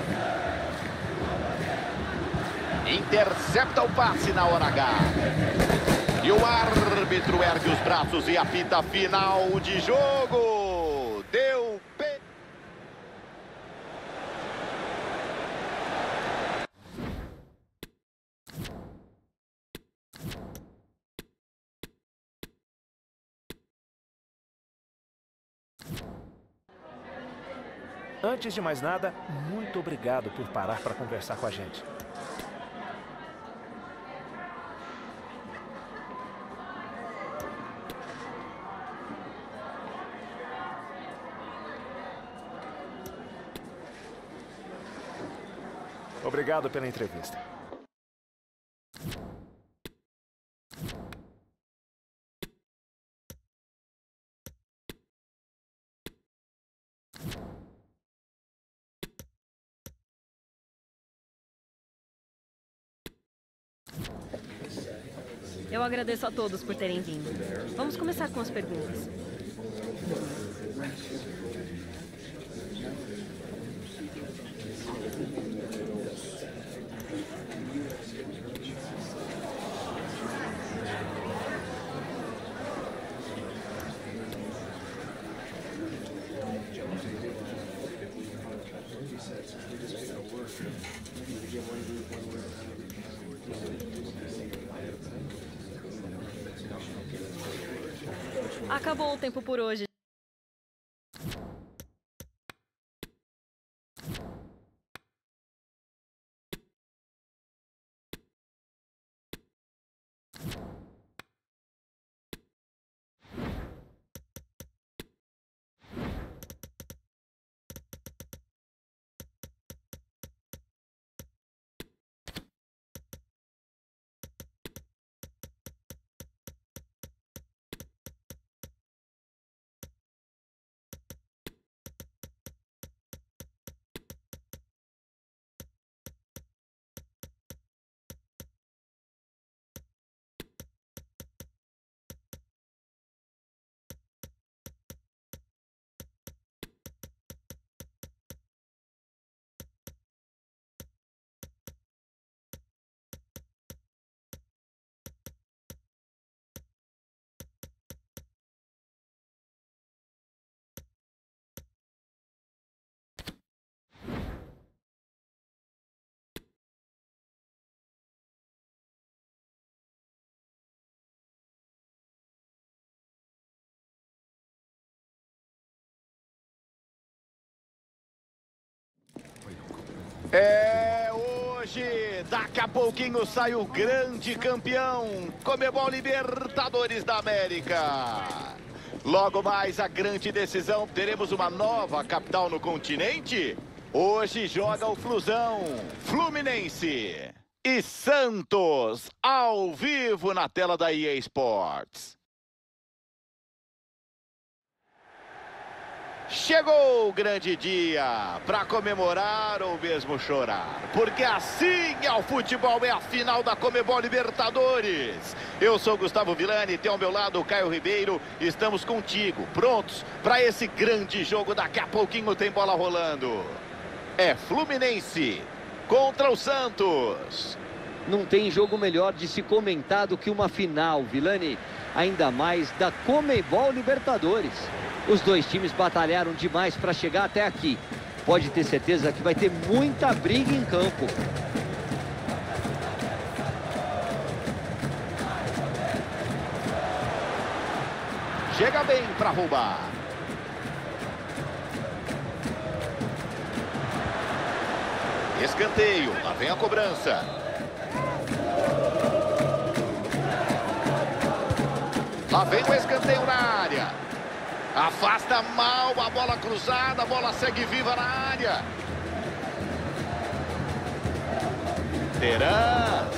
Intercepta o passe na hora H. E o árbitro ergue os braços e apita final de jogo. Deu pé. Antes de mais nada, muito obrigado por parar para conversar com a gente. Obrigado pela entrevista. Eu agradeço a todos por terem vindo. Vamos começar com as perguntas. Acabou o tempo por hoje. É hoje, daqui a pouquinho sai o grande campeão, Conmebol Libertadores da América. Logo mais a grande decisão. Teremos uma nova capital no continente? Hoje joga o Flusão, Fluminense e Santos, ao vivo na tela da E A Sports. Chegou o grande dia para comemorar ou mesmo chorar, porque assim é o futebol, é a final da Conmebol Libertadores. Eu sou Gustavo Villani e tem ao meu lado o Caio Ribeiro. Estamos contigo, prontos para esse grande jogo. Daqui a pouquinho tem bola rolando. É Fluminense contra o Santos. Não tem jogo melhor de se comentar do que uma final, Villani. Ainda mais da Conmebol Libertadores. Os dois times batalharam demais para chegar até aqui. Pode ter certeza que vai ter muita briga em campo. Chega bem para roubar. Escanteio, lá vem a cobrança. Lá vem o escanteio na área. Afasta mal a bola cruzada, a bola segue viva na área. Terãs.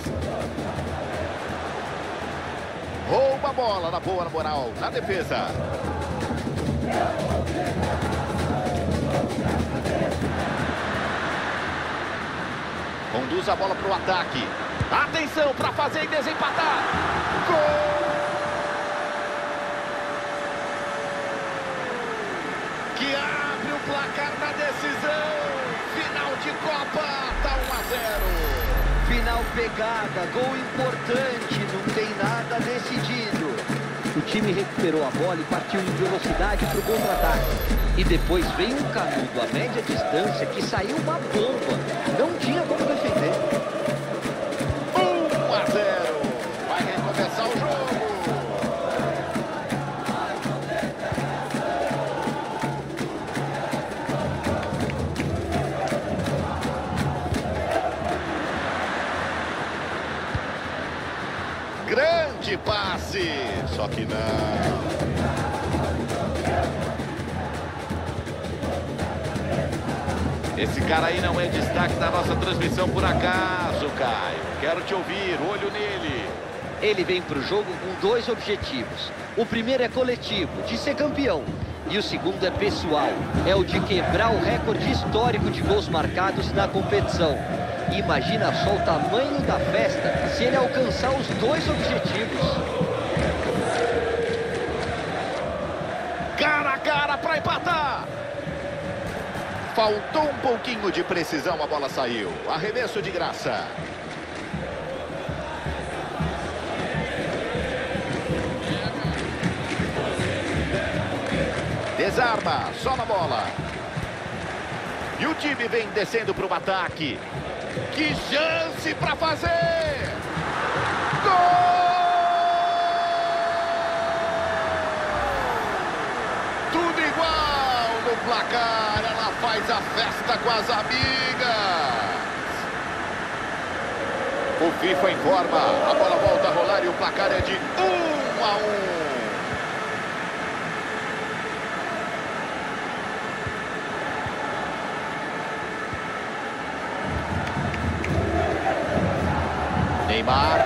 Rouba a bola na boa, na moral, na defesa. Conduz a bola para o ataque. Atenção para fazer e desempatar. Gol! Que abre o placar na decisão. Final de Copa, tá um a zero. Final pegada, gol importante, não tem nada decidido. O time recuperou a bola e partiu em velocidade para o contra-ataque. E depois veio um canudo a média distância que saiu uma bomba. Não tinha como defender. um a zero. Vai recomeçar o jogo. Grande passe, só que não. Esse cara aí não é destaque da nossa transmissão por acaso, Caio. Quero te ouvir, olho nele. Ele vem para o jogo com dois objetivos. O primeiro é coletivo, de ser campeão. E o segundo é pessoal, é o de quebrar o recorde histórico de gols marcados na competição. Imagina só o tamanho da festa se ele alcançar os dois objetivos. Cara a cara para empatar. Faltou um pouquinho de precisão, a bola saiu. Arremesso de graça. Desarma, só na bola. E o time vem descendo para o ataque. Que chance para fazer! Gol! Tudo igual no placar. Ela faz a festa com as amigas. O FIFA informa. A bola volta a rolar e o placar é de um a um. Neymar.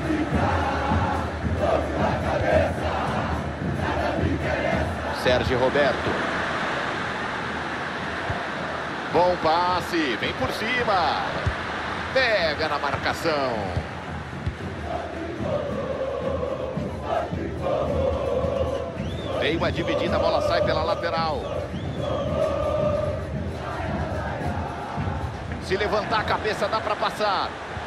Sérgio Roberto. Bom passe, vem por cima. Pega na marcação. Veio a dividida, a bola sai pela lateral. Se levantar a cabeça dá para passar.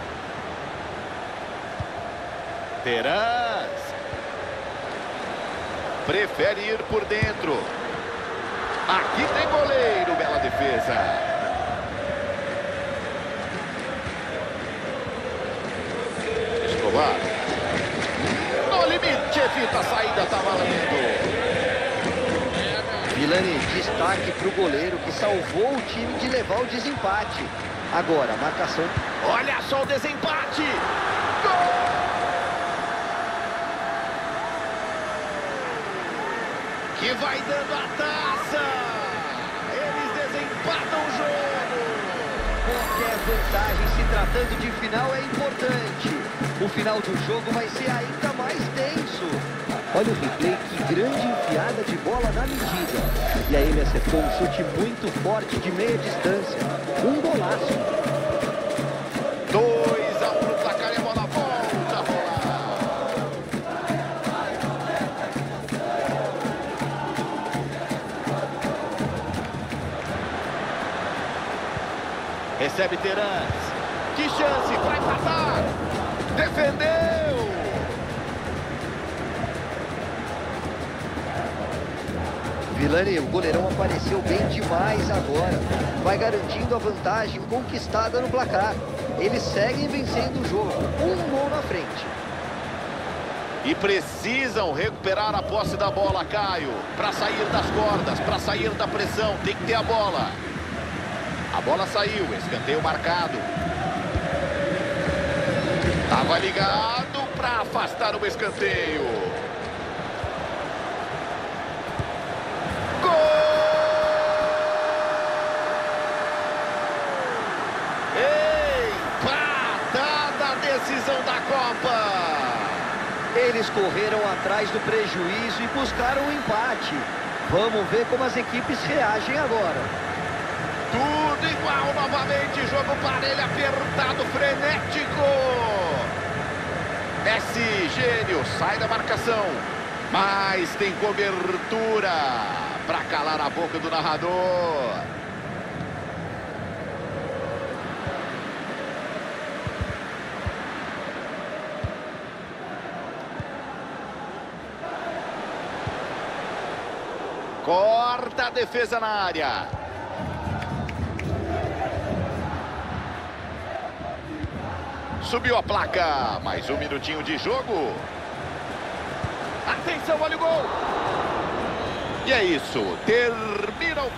Terãs. Prefere ir por dentro. Aqui tem goleiro, bela defesa. Escobar. No limite, evita a saída, tá valendo. Villani, destaque para o goleiro que salvou o time de levar o desempate. Agora, a marcação. Olha só o desempate. Gol! Que vai dando a taça. Eles desempatam o jogo. Qualquer vantagem se tratando de final é importante. O final do jogo vai ser ainda mais tenso. Olha o replay, que grande enfiada de bola na medida. E aí ele acertou um chute muito forte de meia distância. Um golaço. dois a um no placar e a bola volta a rolar. Recebe Terans. Que chance para empatar. Defendeu. Vilani, o goleirão apareceu bem demais agora. Vai garantindo a vantagem conquistada no placar. Eles seguem vencendo o jogo. Um gol na frente. E precisam recuperar a posse da bola, Caio. Para sair das cordas, para sair da pressão. Tem que ter a bola. A bola saiu, escanteio marcado. Tava ligado para afastar o escanteio. Gol! Empatada a decisão da Copa. Eles correram atrás do prejuízo e buscaram o empate. Vamos ver como as equipes reagem agora. Tudo igual novamente, jogo parelho, apertado, frenético. Messi, gênio, sai da marcação. Mas tem cobertura para calar a boca do narrador. Corta a defesa na área. Subiu a placa. Mais um minutinho de jogo. Atenção, olha o gol. E é isso. Termina o...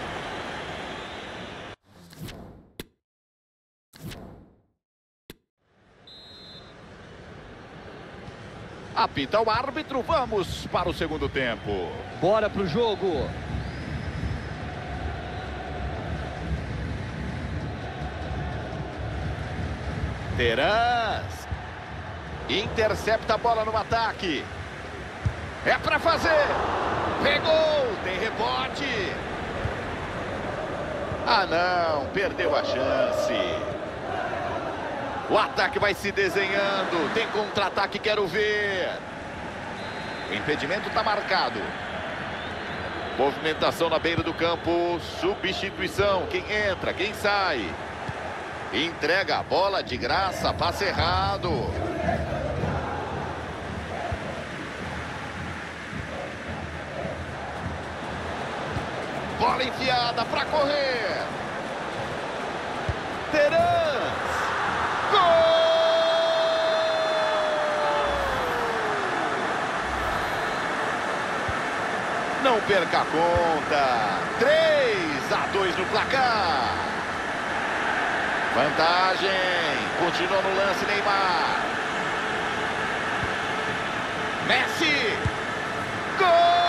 Apita o árbitro. Vamos para o segundo tempo. Bora pro jogo. Terans intercepta a bola no ataque. É para fazer. Pegou, tem rebote. Ah não, perdeu a chance. O ataque vai se desenhando. Tem contra-ataque, quero ver. O impedimento está marcado. Movimentação na beira do campo. Substituição, quem entra, quem sai. Entrega a bola de graça, passe errado. Bola enfiada para correr. Terans. Gol! Não perca a conta. três a dois no placar. Vantagem. Continua no lance Neymar. Messi. Gol!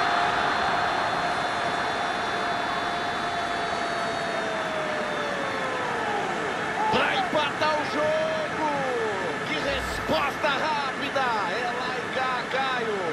Para empatar o jogo. Que resposta rápida. É lá e cá, Caio.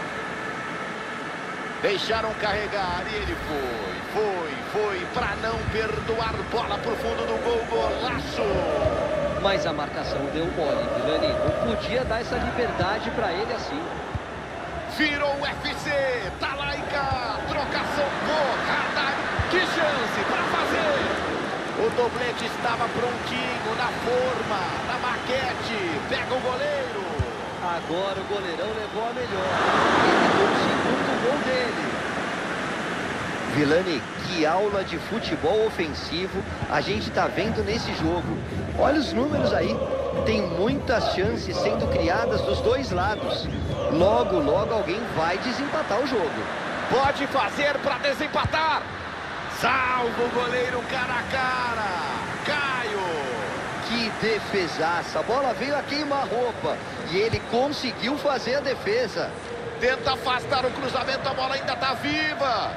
Deixaram carregar e ele foi. Foi, foi, para não perdoar, bola pro fundo do gol, golaço. Mas a marcação deu mole, Vilani. Não podia dar essa liberdade para ele assim. Virou o F C, tá lá e cá, trocação porrada. Que chance para fazer. O doblete estava prontinho, na forma, na maquete. Pega o goleiro. Agora o goleirão levou a melhor. Ele deu o segundo gol dele. Vilani, que aula de futebol ofensivo a gente está vendo nesse jogo. Olha os números aí. Tem muitas chances sendo criadas dos dois lados. Logo, logo alguém vai desempatar o jogo. Pode fazer para desempatar. Salva o goleiro cara a cara. Caio. Que defesaça. A bola veio a queima-roupa. E ele conseguiu fazer a defesa. Tenta afastar o cruzamento, a bola ainda está viva.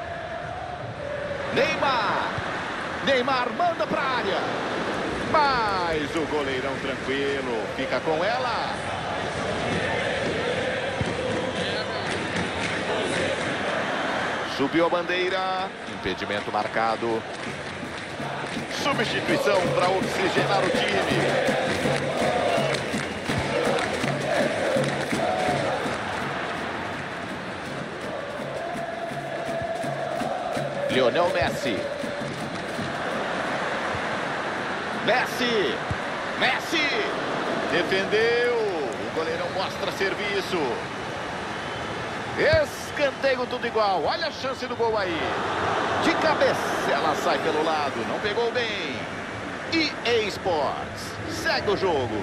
Neymar. Neymar manda para a área. Mas o goleirão tranquilo. Fica com ela. Subiu a bandeira. Impedimento marcado. Substituição para oxigenar o time. Lionel Messi. Messi. Messi. Defendeu. O goleirão mostra serviço. Escanteio tudo igual. Olha a chance do gol aí. De cabeça ela sai pelo lado. Não pegou bem. E E A Sports. Segue o jogo.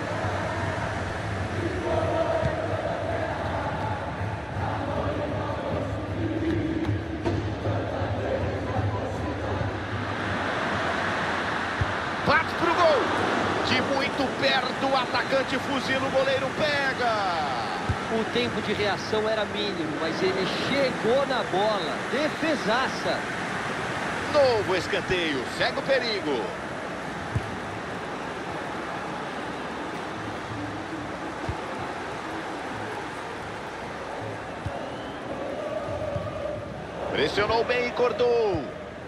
Bate pro gol. De muito perto o atacante fuzila, o goleiro pega. O tempo de reação era mínimo, mas ele chegou na bola. Defesaça. Novo escanteio. Segue o perigo. Pressionou bem e cortou.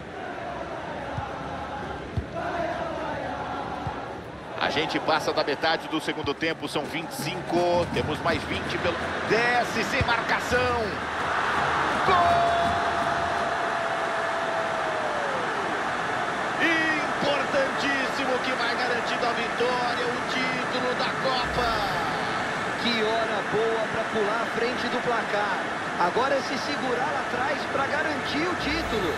A gente passa da metade do segundo tempo, são vinte e cinco, temos mais vinte pelo... Desce sem marcação. Gol! Importantíssimo, que vai garantindo a vitória, o título da Copa. Que hora boa para pular à frente do placar. Agora é se segurar lá atrás para garantir o título.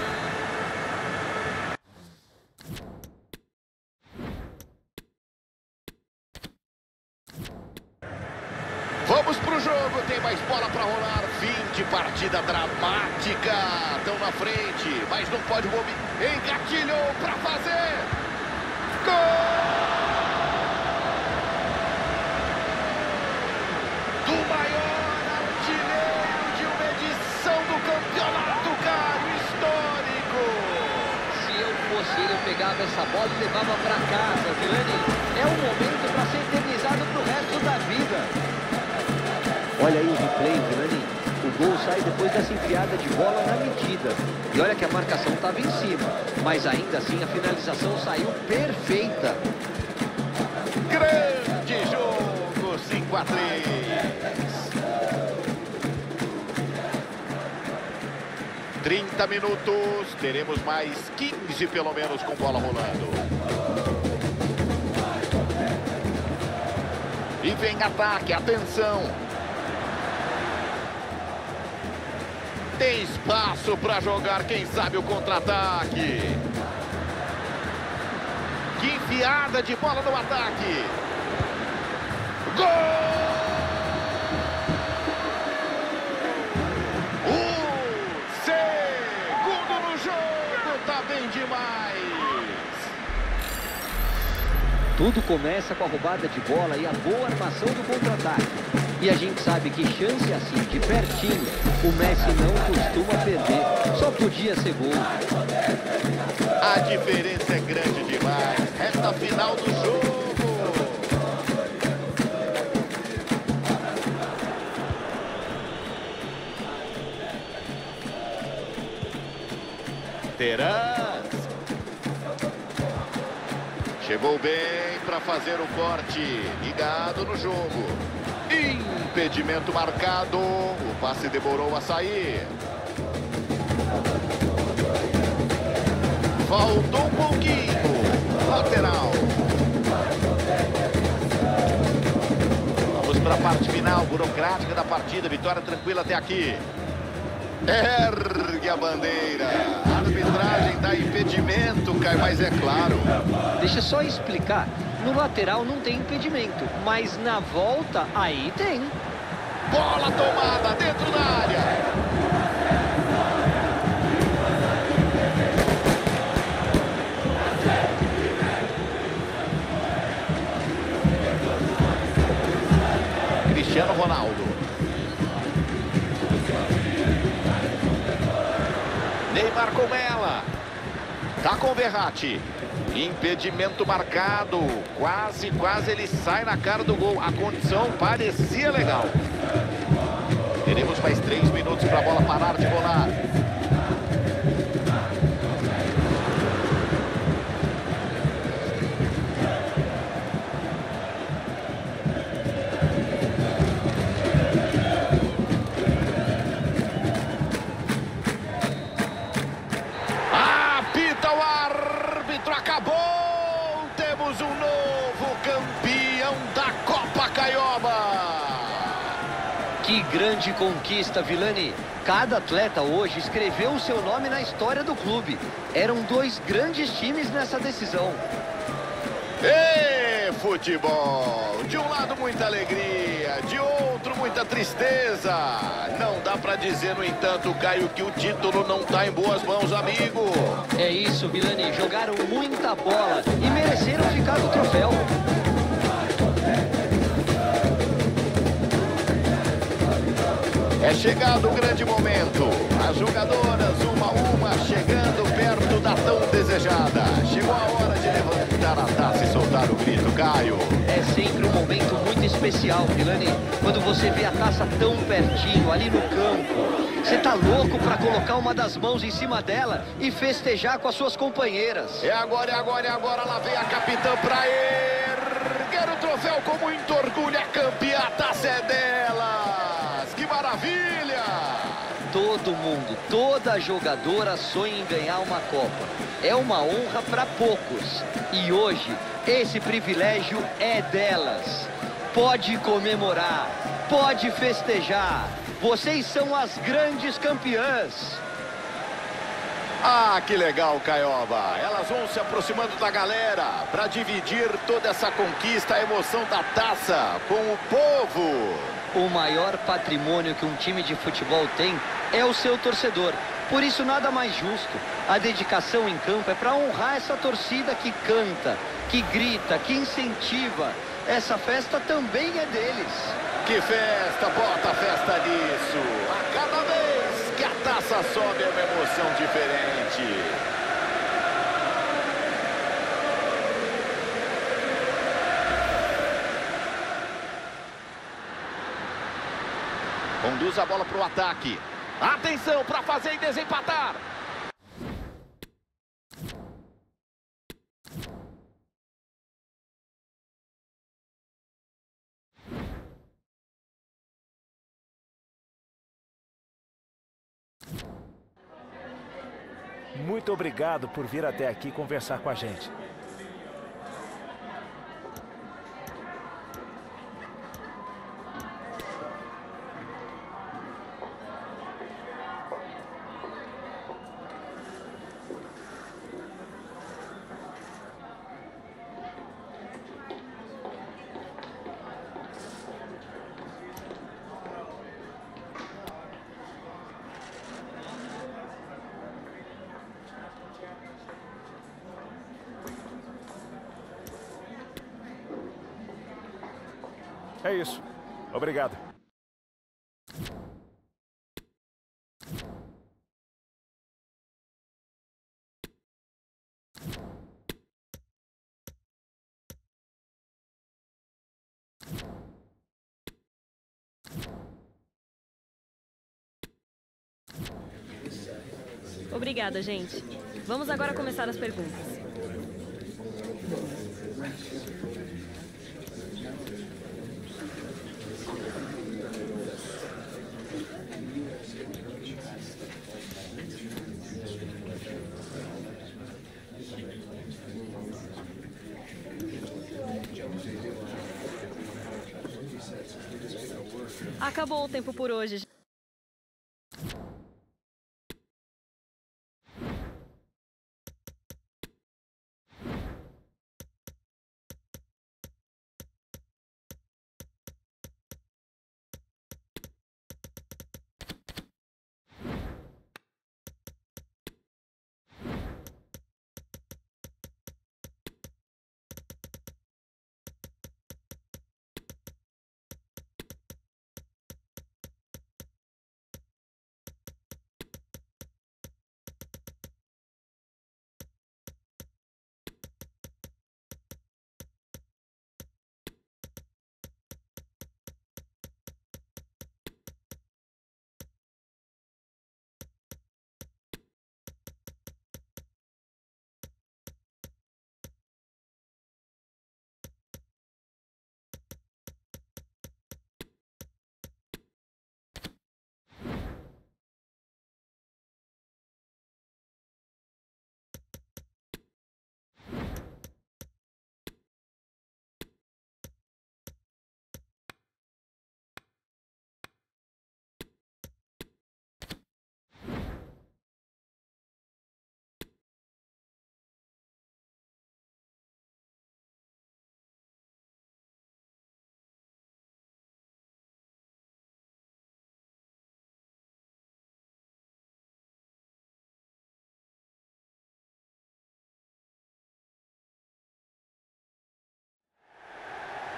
Vamos pro jogo, tem mais bola para rolar. Fim de partida dramática. Estão na frente, mas não pode bobear. Engatilhou para fazer. Gol! Do maior artilheiro de uma edição do campeonato, caro, histórico. Se eu fosse ele, eu pegava essa bola e levava para casa, Vilani. É um momento para ser eternizado pro resto da vida. Olha aí o replay, Vilani. O gol sai depois dessa enfiada de bola na medida. E olha que a marcação estava em cima. Mas ainda assim a finalização saiu perfeita. Grande jogo, cinco a três. trinta minutos, teremos mais quinze pelo menos com bola rolando. E vem ataque, atenção. Tem espaço para jogar, quem sabe o contra-ataque. Que enfiada de bola no ataque. Gol! O segundo no jogo, tá bem demais. Tudo começa com a roubada de bola e a boa armação do contra-ataque. E a gente sabe que chance assim, de pertinho, o Messi não costuma perder. Só podia ser gol. A diferença é grande demais. Reta final do jogo. Terás. Chegou bem para fazer o corte. Ligado no jogo. Impedimento marcado. O passe demorou a sair. Faltou um pouquinho. Lateral. Vamos para a parte final, burocrática da partida. Vitória tranquila até aqui. Ergue a bandeira. A arbitragem dá impedimento, Caio, mas é claro. Deixa eu só explicar. No lateral não tem impedimento, mas na volta aí tem. Bola tomada dentro da área. Cristiano Ronaldo. Neymar com ela. Tá com o Verratti. Impedimento marcado. Quase, quase ele sai na cara do gol. A condição parecia legal. Teremos mais três minutos para a bola parar de rolar. Apita o árbitro, acabou! Temos um novo campeão da Copa Caioba! Que grande conquista, Vilani. Cada atleta hoje escreveu o seu nome na história do clube. Eram dois grandes times nessa decisão. Ê, futebol! De um lado muita alegria, de outro muita tristeza. Não dá pra dizer, no entanto, Caio, que o título não tá em boas mãos, amigo. É isso, Vilani. Jogaram muita bola e mereceram ficar com o troféu. É chegado o grande momento. As jogadoras, uma a uma, chegando perto da tão desejada. Chegou a hora de levantar a taça e soltar o grito, Caio. É sempre um momento muito especial, Vilani. Quando você vê a taça tão pertinho, ali no campo. Você tá louco pra colocar uma das mãos em cima dela e festejar com as suas companheiras. É agora, é agora, é agora. Lá vem a capitã pra erguer o troféu com muito orgulho. A campeã, a taça é delas. Que maravilha! Todo mundo, toda jogadora sonha em ganhar uma Copa. É uma honra para poucos. E hoje, esse privilégio é delas. Pode comemorar, pode festejar. Vocês são as grandes campeãs. Ah, que legal, Caioba. Elas vão se aproximando da galera para dividir toda essa conquista, a emoção da taça com o povo. O maior patrimônio que um time de futebol tem é o seu torcedor. Por isso, nada mais justo. A dedicação em campo é para honrar essa torcida que canta, que grita, que incentiva. Essa festa também é deles. Que festa, bota a festa nisso. A cada vez que a taça sobe é uma emoção diferente. Conduz a bola para o ataque. Atenção para fazer e desempatar. Muito obrigado por vir até aqui conversar com a gente. É isso. Obrigado. Obrigada, gente. Vamos agora começar as perguntas. Acabou o tempo por hoje.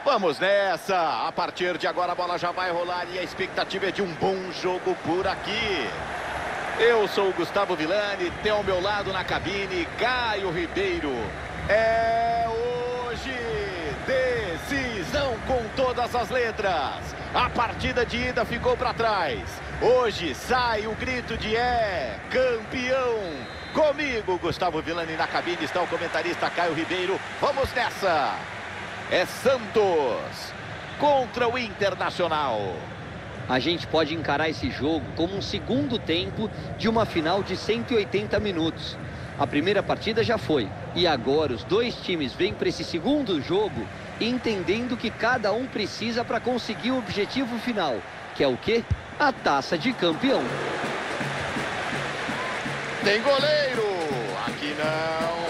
Vamos nessa. A partir de agora a bola já vai rolar e a expectativa é de um bom jogo por aqui. Eu sou o Gustavo Villani, tem ao meu lado na cabine Caio Ribeiro. É hoje decisão com todas as letras. A partida de ida ficou para trás. Hoje sai o grito de é campeão. Comigo, Gustavo Villani, na cabine está o comentarista Caio Ribeiro. Vamos nessa. É Santos contra o Internacional. A gente pode encarar esse jogo como um segundo tempo de uma final de cento e oitenta minutos. A primeira partida já foi. E agora os dois times vêm para esse segundo jogo entendendo que cada um precisa para conseguir o objetivo final, que é o quê? A taça de campeão. Tem goleiro. Aqui não.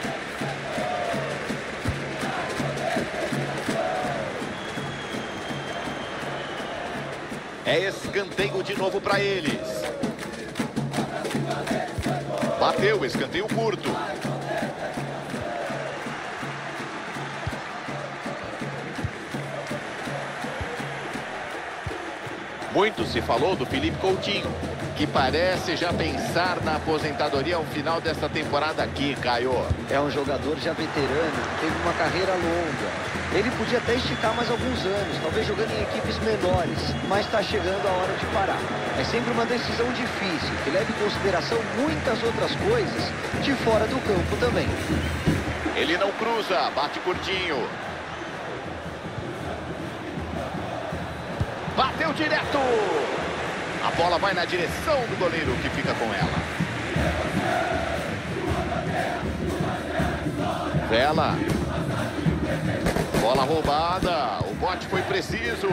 É escanteio de novo para eles. Bateu, escanteio curto. Muito se falou do Felipe Coutinho, que parece já pensar na aposentadoria ao final desta temporada aqui, Caio. É um jogador já veterano, teve uma carreira longa. Ele podia até esticar mais alguns anos, talvez jogando em equipes menores, mas está chegando a hora de parar. É sempre uma decisão difícil, que leva em consideração muitas outras coisas de fora do campo também. Ele não cruza, bate curtinho. Bateu direto. A bola vai na direção do goleiro, que fica com ela. Vela. Bola roubada. O bote foi preciso.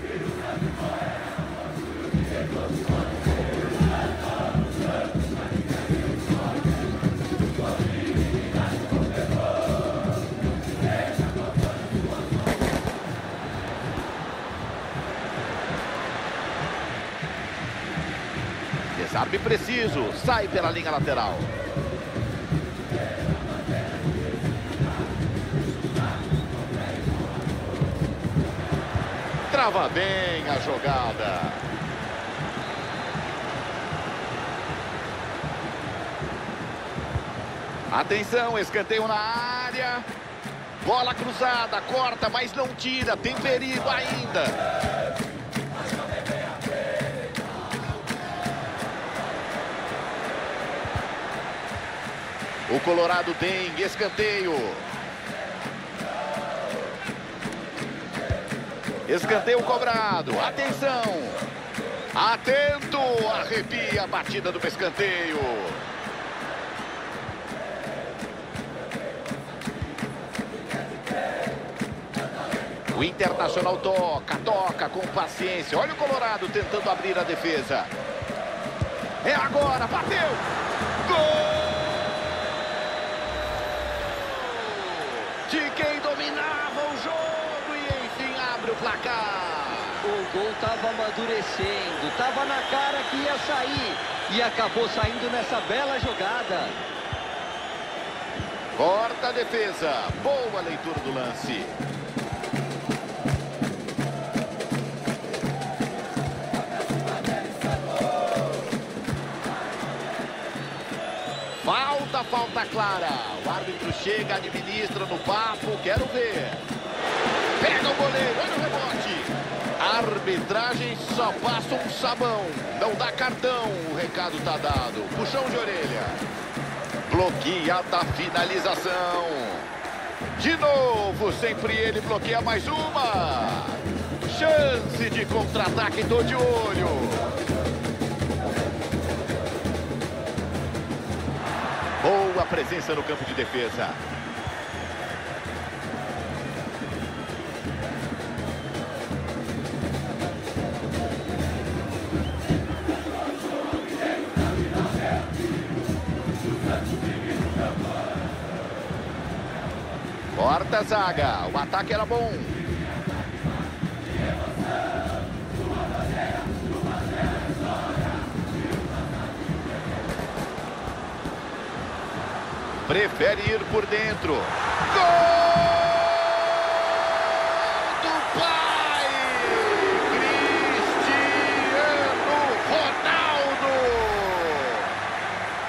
Desarme preciso. Sai pela linha lateral. Trava bem a jogada. Atenção, escanteio na área. Bola cruzada, corta, mas não tira. Tem perigo ainda. O Colorado tem escanteio. Escanteio cobrado. Atenção. Atento. Arrepia a batida do escanteio. O Internacional toca, toca com paciência. Olha o Colorado tentando abrir a defesa. É agora, bateu. Gol! De quem dominava o jogo e enfim abre o placar. O gol estava amadurecendo, estava na cara que ia sair e acabou saindo nessa bela jogada. Corta a defesa, boa leitura do lance. Falta, falta clara. O árbitro chega, administra no papo, quero ver. Pega o goleiro, olha o rebote. A arbitragem só passa um sabão. Não dá cartão, o recado tá dado. Puxão de orelha. Bloqueada a finalização. De novo, sempre ele bloqueia mais uma. Chance de contra-ataque, tô de olho. Boa presença no campo de defesa. Corta a zaga. O ataque era bom. Prefere ir por dentro. Gol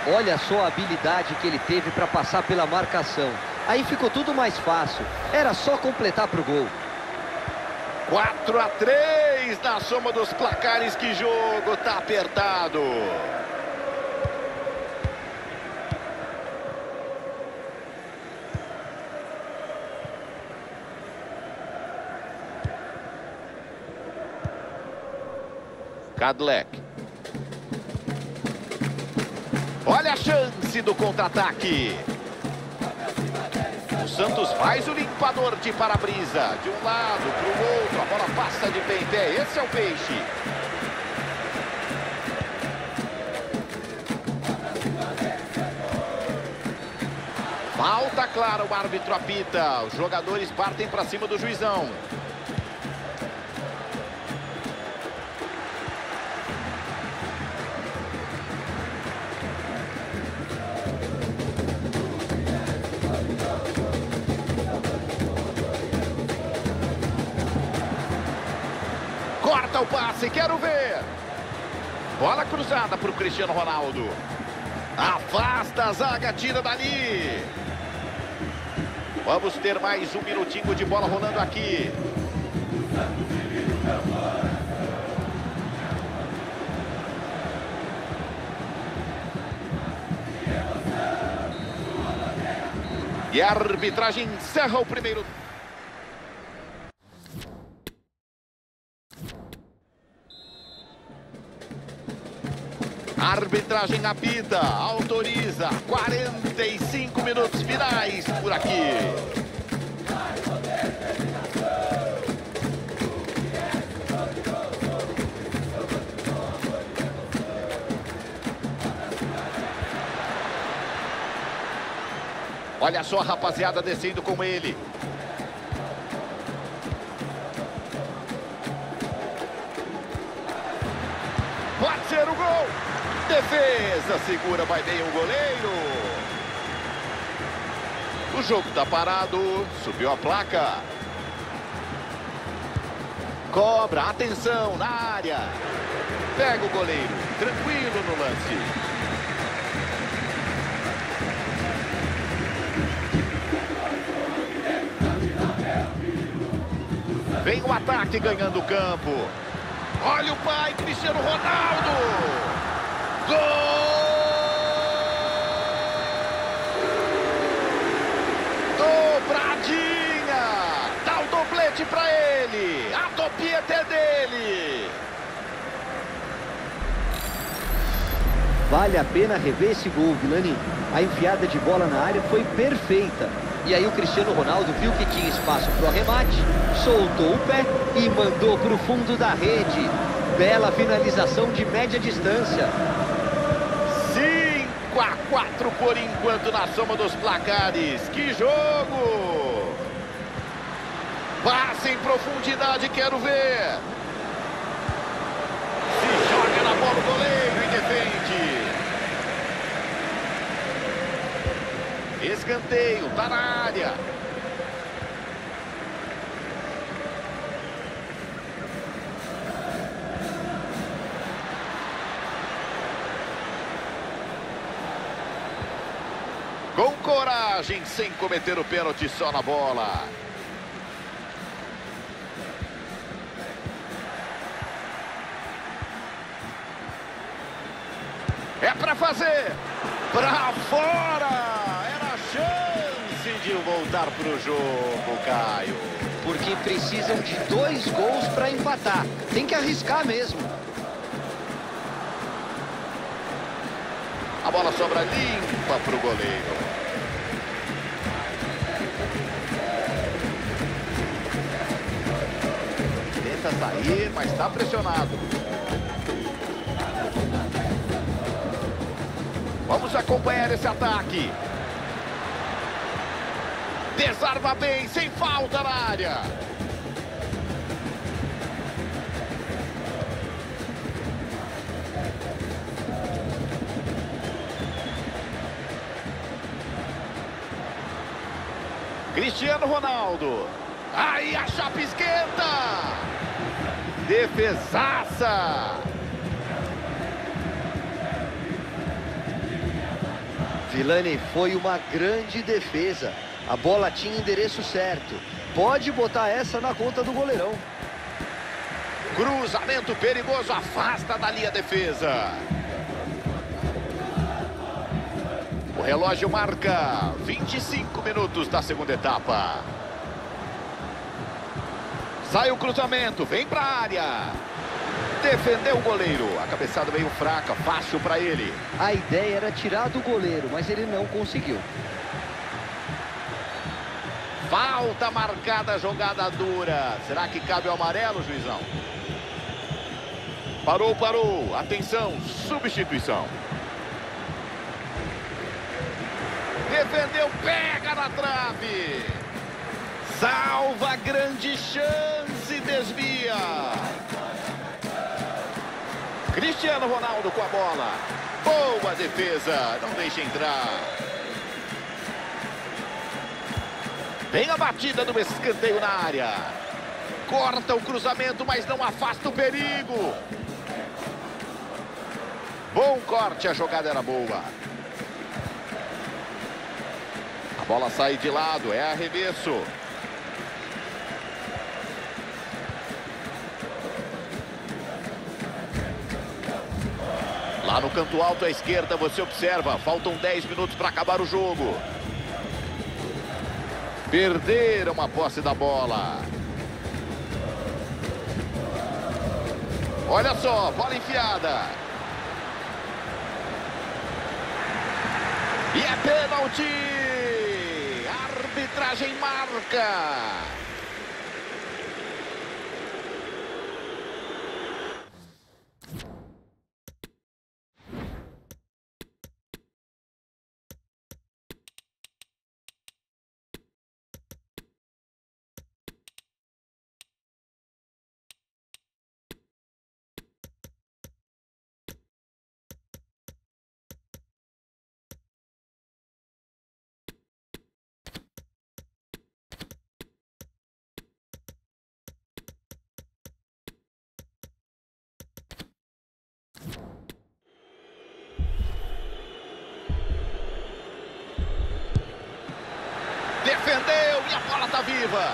Olha só a habilidade que ele teve para passar pela marcação. Aí ficou tudo mais fácil. Era só completar para o gol. quatro a três na soma dos placares. Que jogo, tá apertado. Kadlec. Olha a chance do contra-ataque. O Santos faz o limpador de para-brisa. De um lado para o outro. A bola passa de pé em pé. Esse é o Peixe. Falta clara, o árbitro apita. Os jogadores partem para cima do juizão. Corta o passe, quero ver. Bola cruzada para o Cristiano Ronaldo. Afasta a zaga, tira dali. Vamos ter mais um minutinho de bola rolando aqui. E a arbitragem encerra o primeiro. A arbitragem apita, autoriza. quarenta e cinco minutos finais por aqui. Olha só a rapaziada descendo com ele. Pode ser o gol. Defesa, segura, vai bem o goleiro. O jogo tá parado, subiu a placa. Cobra, atenção, na área. Pega o goleiro, tranquilo no lance. Vem o ataque ganhando o campo. Olha o pai, Cristiano Ronaldo. Gol! Dobradinha! Dá o doblete pra ele! A dopieta é dele! Vale a pena rever esse gol, Vilani. A enfiada de bola na área foi perfeita. E aí o Cristiano Ronaldo viu que tinha espaço para o arremate, soltou o pé e mandou para o fundo da rede. Bela finalização de média distância. cinco a quatro por enquanto na soma dos placares. Que jogo! Passe em profundidade, quero ver. Se joga na bola o goleiro e defende. Escanteio, tá na área. Com coragem, sem cometer o pênalti, só na bola. É pra fazer. Pra fora. De voltar pro jogo, Caio. Porque precisam de dois gols para empatar. Tem que arriscar mesmo. A bola sobra limpa pro goleiro. Tenta sair, mas está pressionado. Vamos acompanhar esse ataque. Desarma bem, sem falta na área. Cristiano Ronaldo. Aí a chapa esquenta. Defesaça. Vilani, foi uma grande defesa. A bola tinha endereço certo. Pode botar essa na conta do goleirão. Cruzamento perigoso, afasta dali a defesa. O relógio marca vinte e cinco minutos da segunda etapa. Sai o cruzamento, vem para a área. Defendeu o goleiro. A cabeçada meio fraca, fácil para ele. A ideia era tirar do goleiro, mas ele não conseguiu. Falta marcada, jogada dura. Será que cabe o amarelo, juizão? Parou, parou. Atenção, substituição. Defendeu, pega na trave. Salva, grande chance, desvia. Cristiano Ronaldo com a bola. Boa defesa, não deixa entrar. Vem a batida do escanteio na área. Corta o cruzamento, mas não afasta o perigo. Bom corte, a jogada era boa. A bola sai de lado, é arremesso. Lá no canto alto à esquerda, você observa, faltam dez minutos para acabar o jogo. Perderam a posse da bola. Olha só, bola enfiada. E é pênalti. A arbitragem marca. Defendeu e a bola tá viva.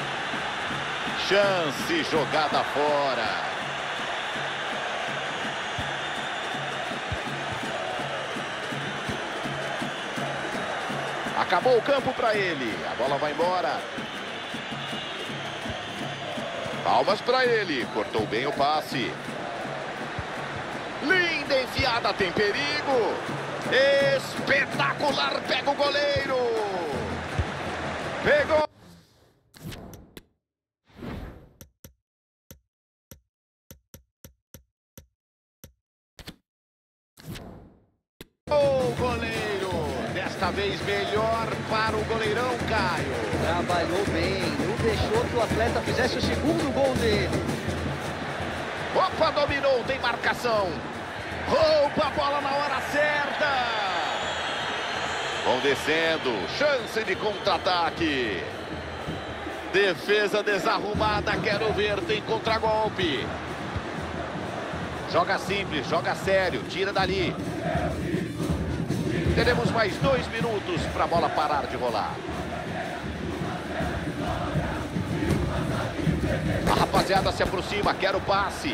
Chance, jogada fora. Acabou o campo para ele. A bola vai embora. Palmas para ele. Cortou bem o passe. Linda enfiada, tem perigo. Espetacular, pega o goleiro. Pegou! O goleiro! Desta vez melhor para o goleirão, Caio. Trabalhou bem, não deixou que o atleta fizesse o segundo gol dele. Opa, dominou, tem marcação. Rouba a bola na hora certa. Vão descendo, chance de contra-ataque. Defesa desarrumada, quero ver, tem contragolpe. Joga simples, joga sério, tira dali. Teremos mais dois minutos para a bola parar de rolar. A rapaziada se aproxima, quer o passe.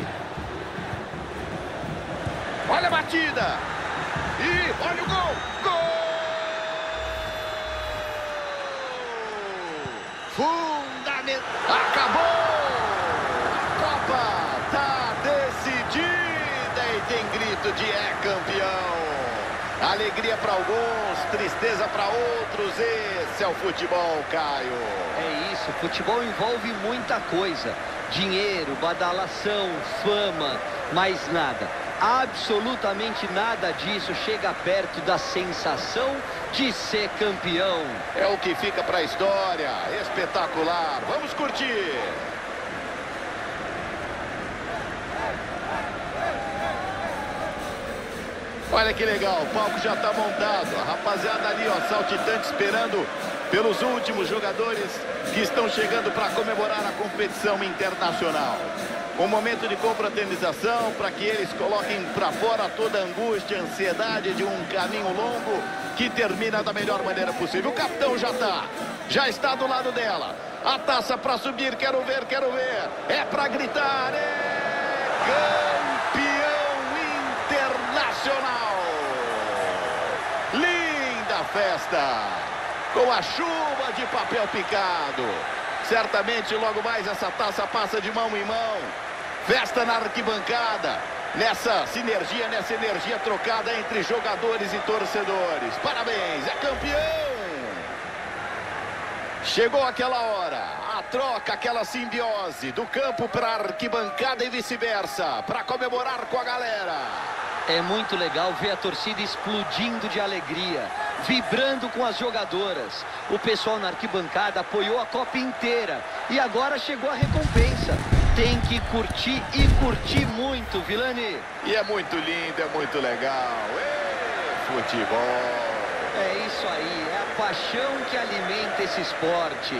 Olha a batida. E olha o gol. Gol! Fundamental. Acabou! A Copa tá decidida e tem grito de é campeão. Alegria para alguns, tristeza para outros. Esse é o futebol, Caio. É isso, futebol envolve muita coisa. Dinheiro, badalação, fama, mais nada. Absolutamente nada disso chega perto da sensação de ser campeão. É o que fica para a história. Espetacular. Vamos curtir. Olha que legal, o palco já está montado. A rapaziada ali, ó, saltitante esperando pelos últimos jogadores que estão chegando para comemorar a competição internacional. Um momento de confraternização para que eles coloquem para fora toda a angústia, a ansiedade de um caminho longo que termina da melhor maneira possível. O capitão já está, já está do lado dela. A taça para subir, quero ver, quero ver. É para gritar, é campeão internacional. Linda festa, com a chuva de papel picado. Certamente logo mais essa taça passa de mão em mão. Festa na arquibancada, nessa sinergia, nessa energia trocada entre jogadores e torcedores. Parabéns, é campeão! Chegou aquela hora, a troca, aquela simbiose do campo para a arquibancada e vice-versa, para comemorar com a galera. É muito legal ver a torcida explodindo de alegria, vibrando com as jogadoras. O pessoal na arquibancada apoiou a Copa inteira e agora chegou a recompensa. Tem que curtir e curtir muito, Vilani. E é muito lindo, é muito legal. Ê, futebol. É isso aí, é a paixão que alimenta esse esporte.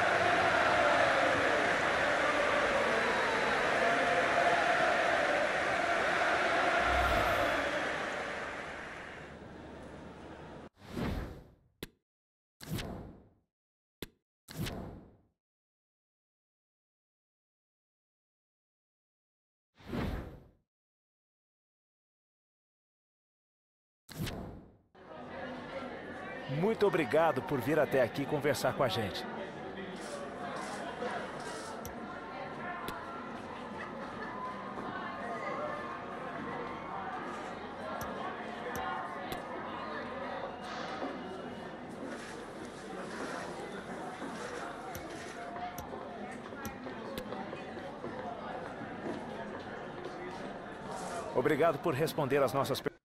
Muito obrigado por vir até aqui conversar com a gente. Obrigado por responder às nossas perguntas.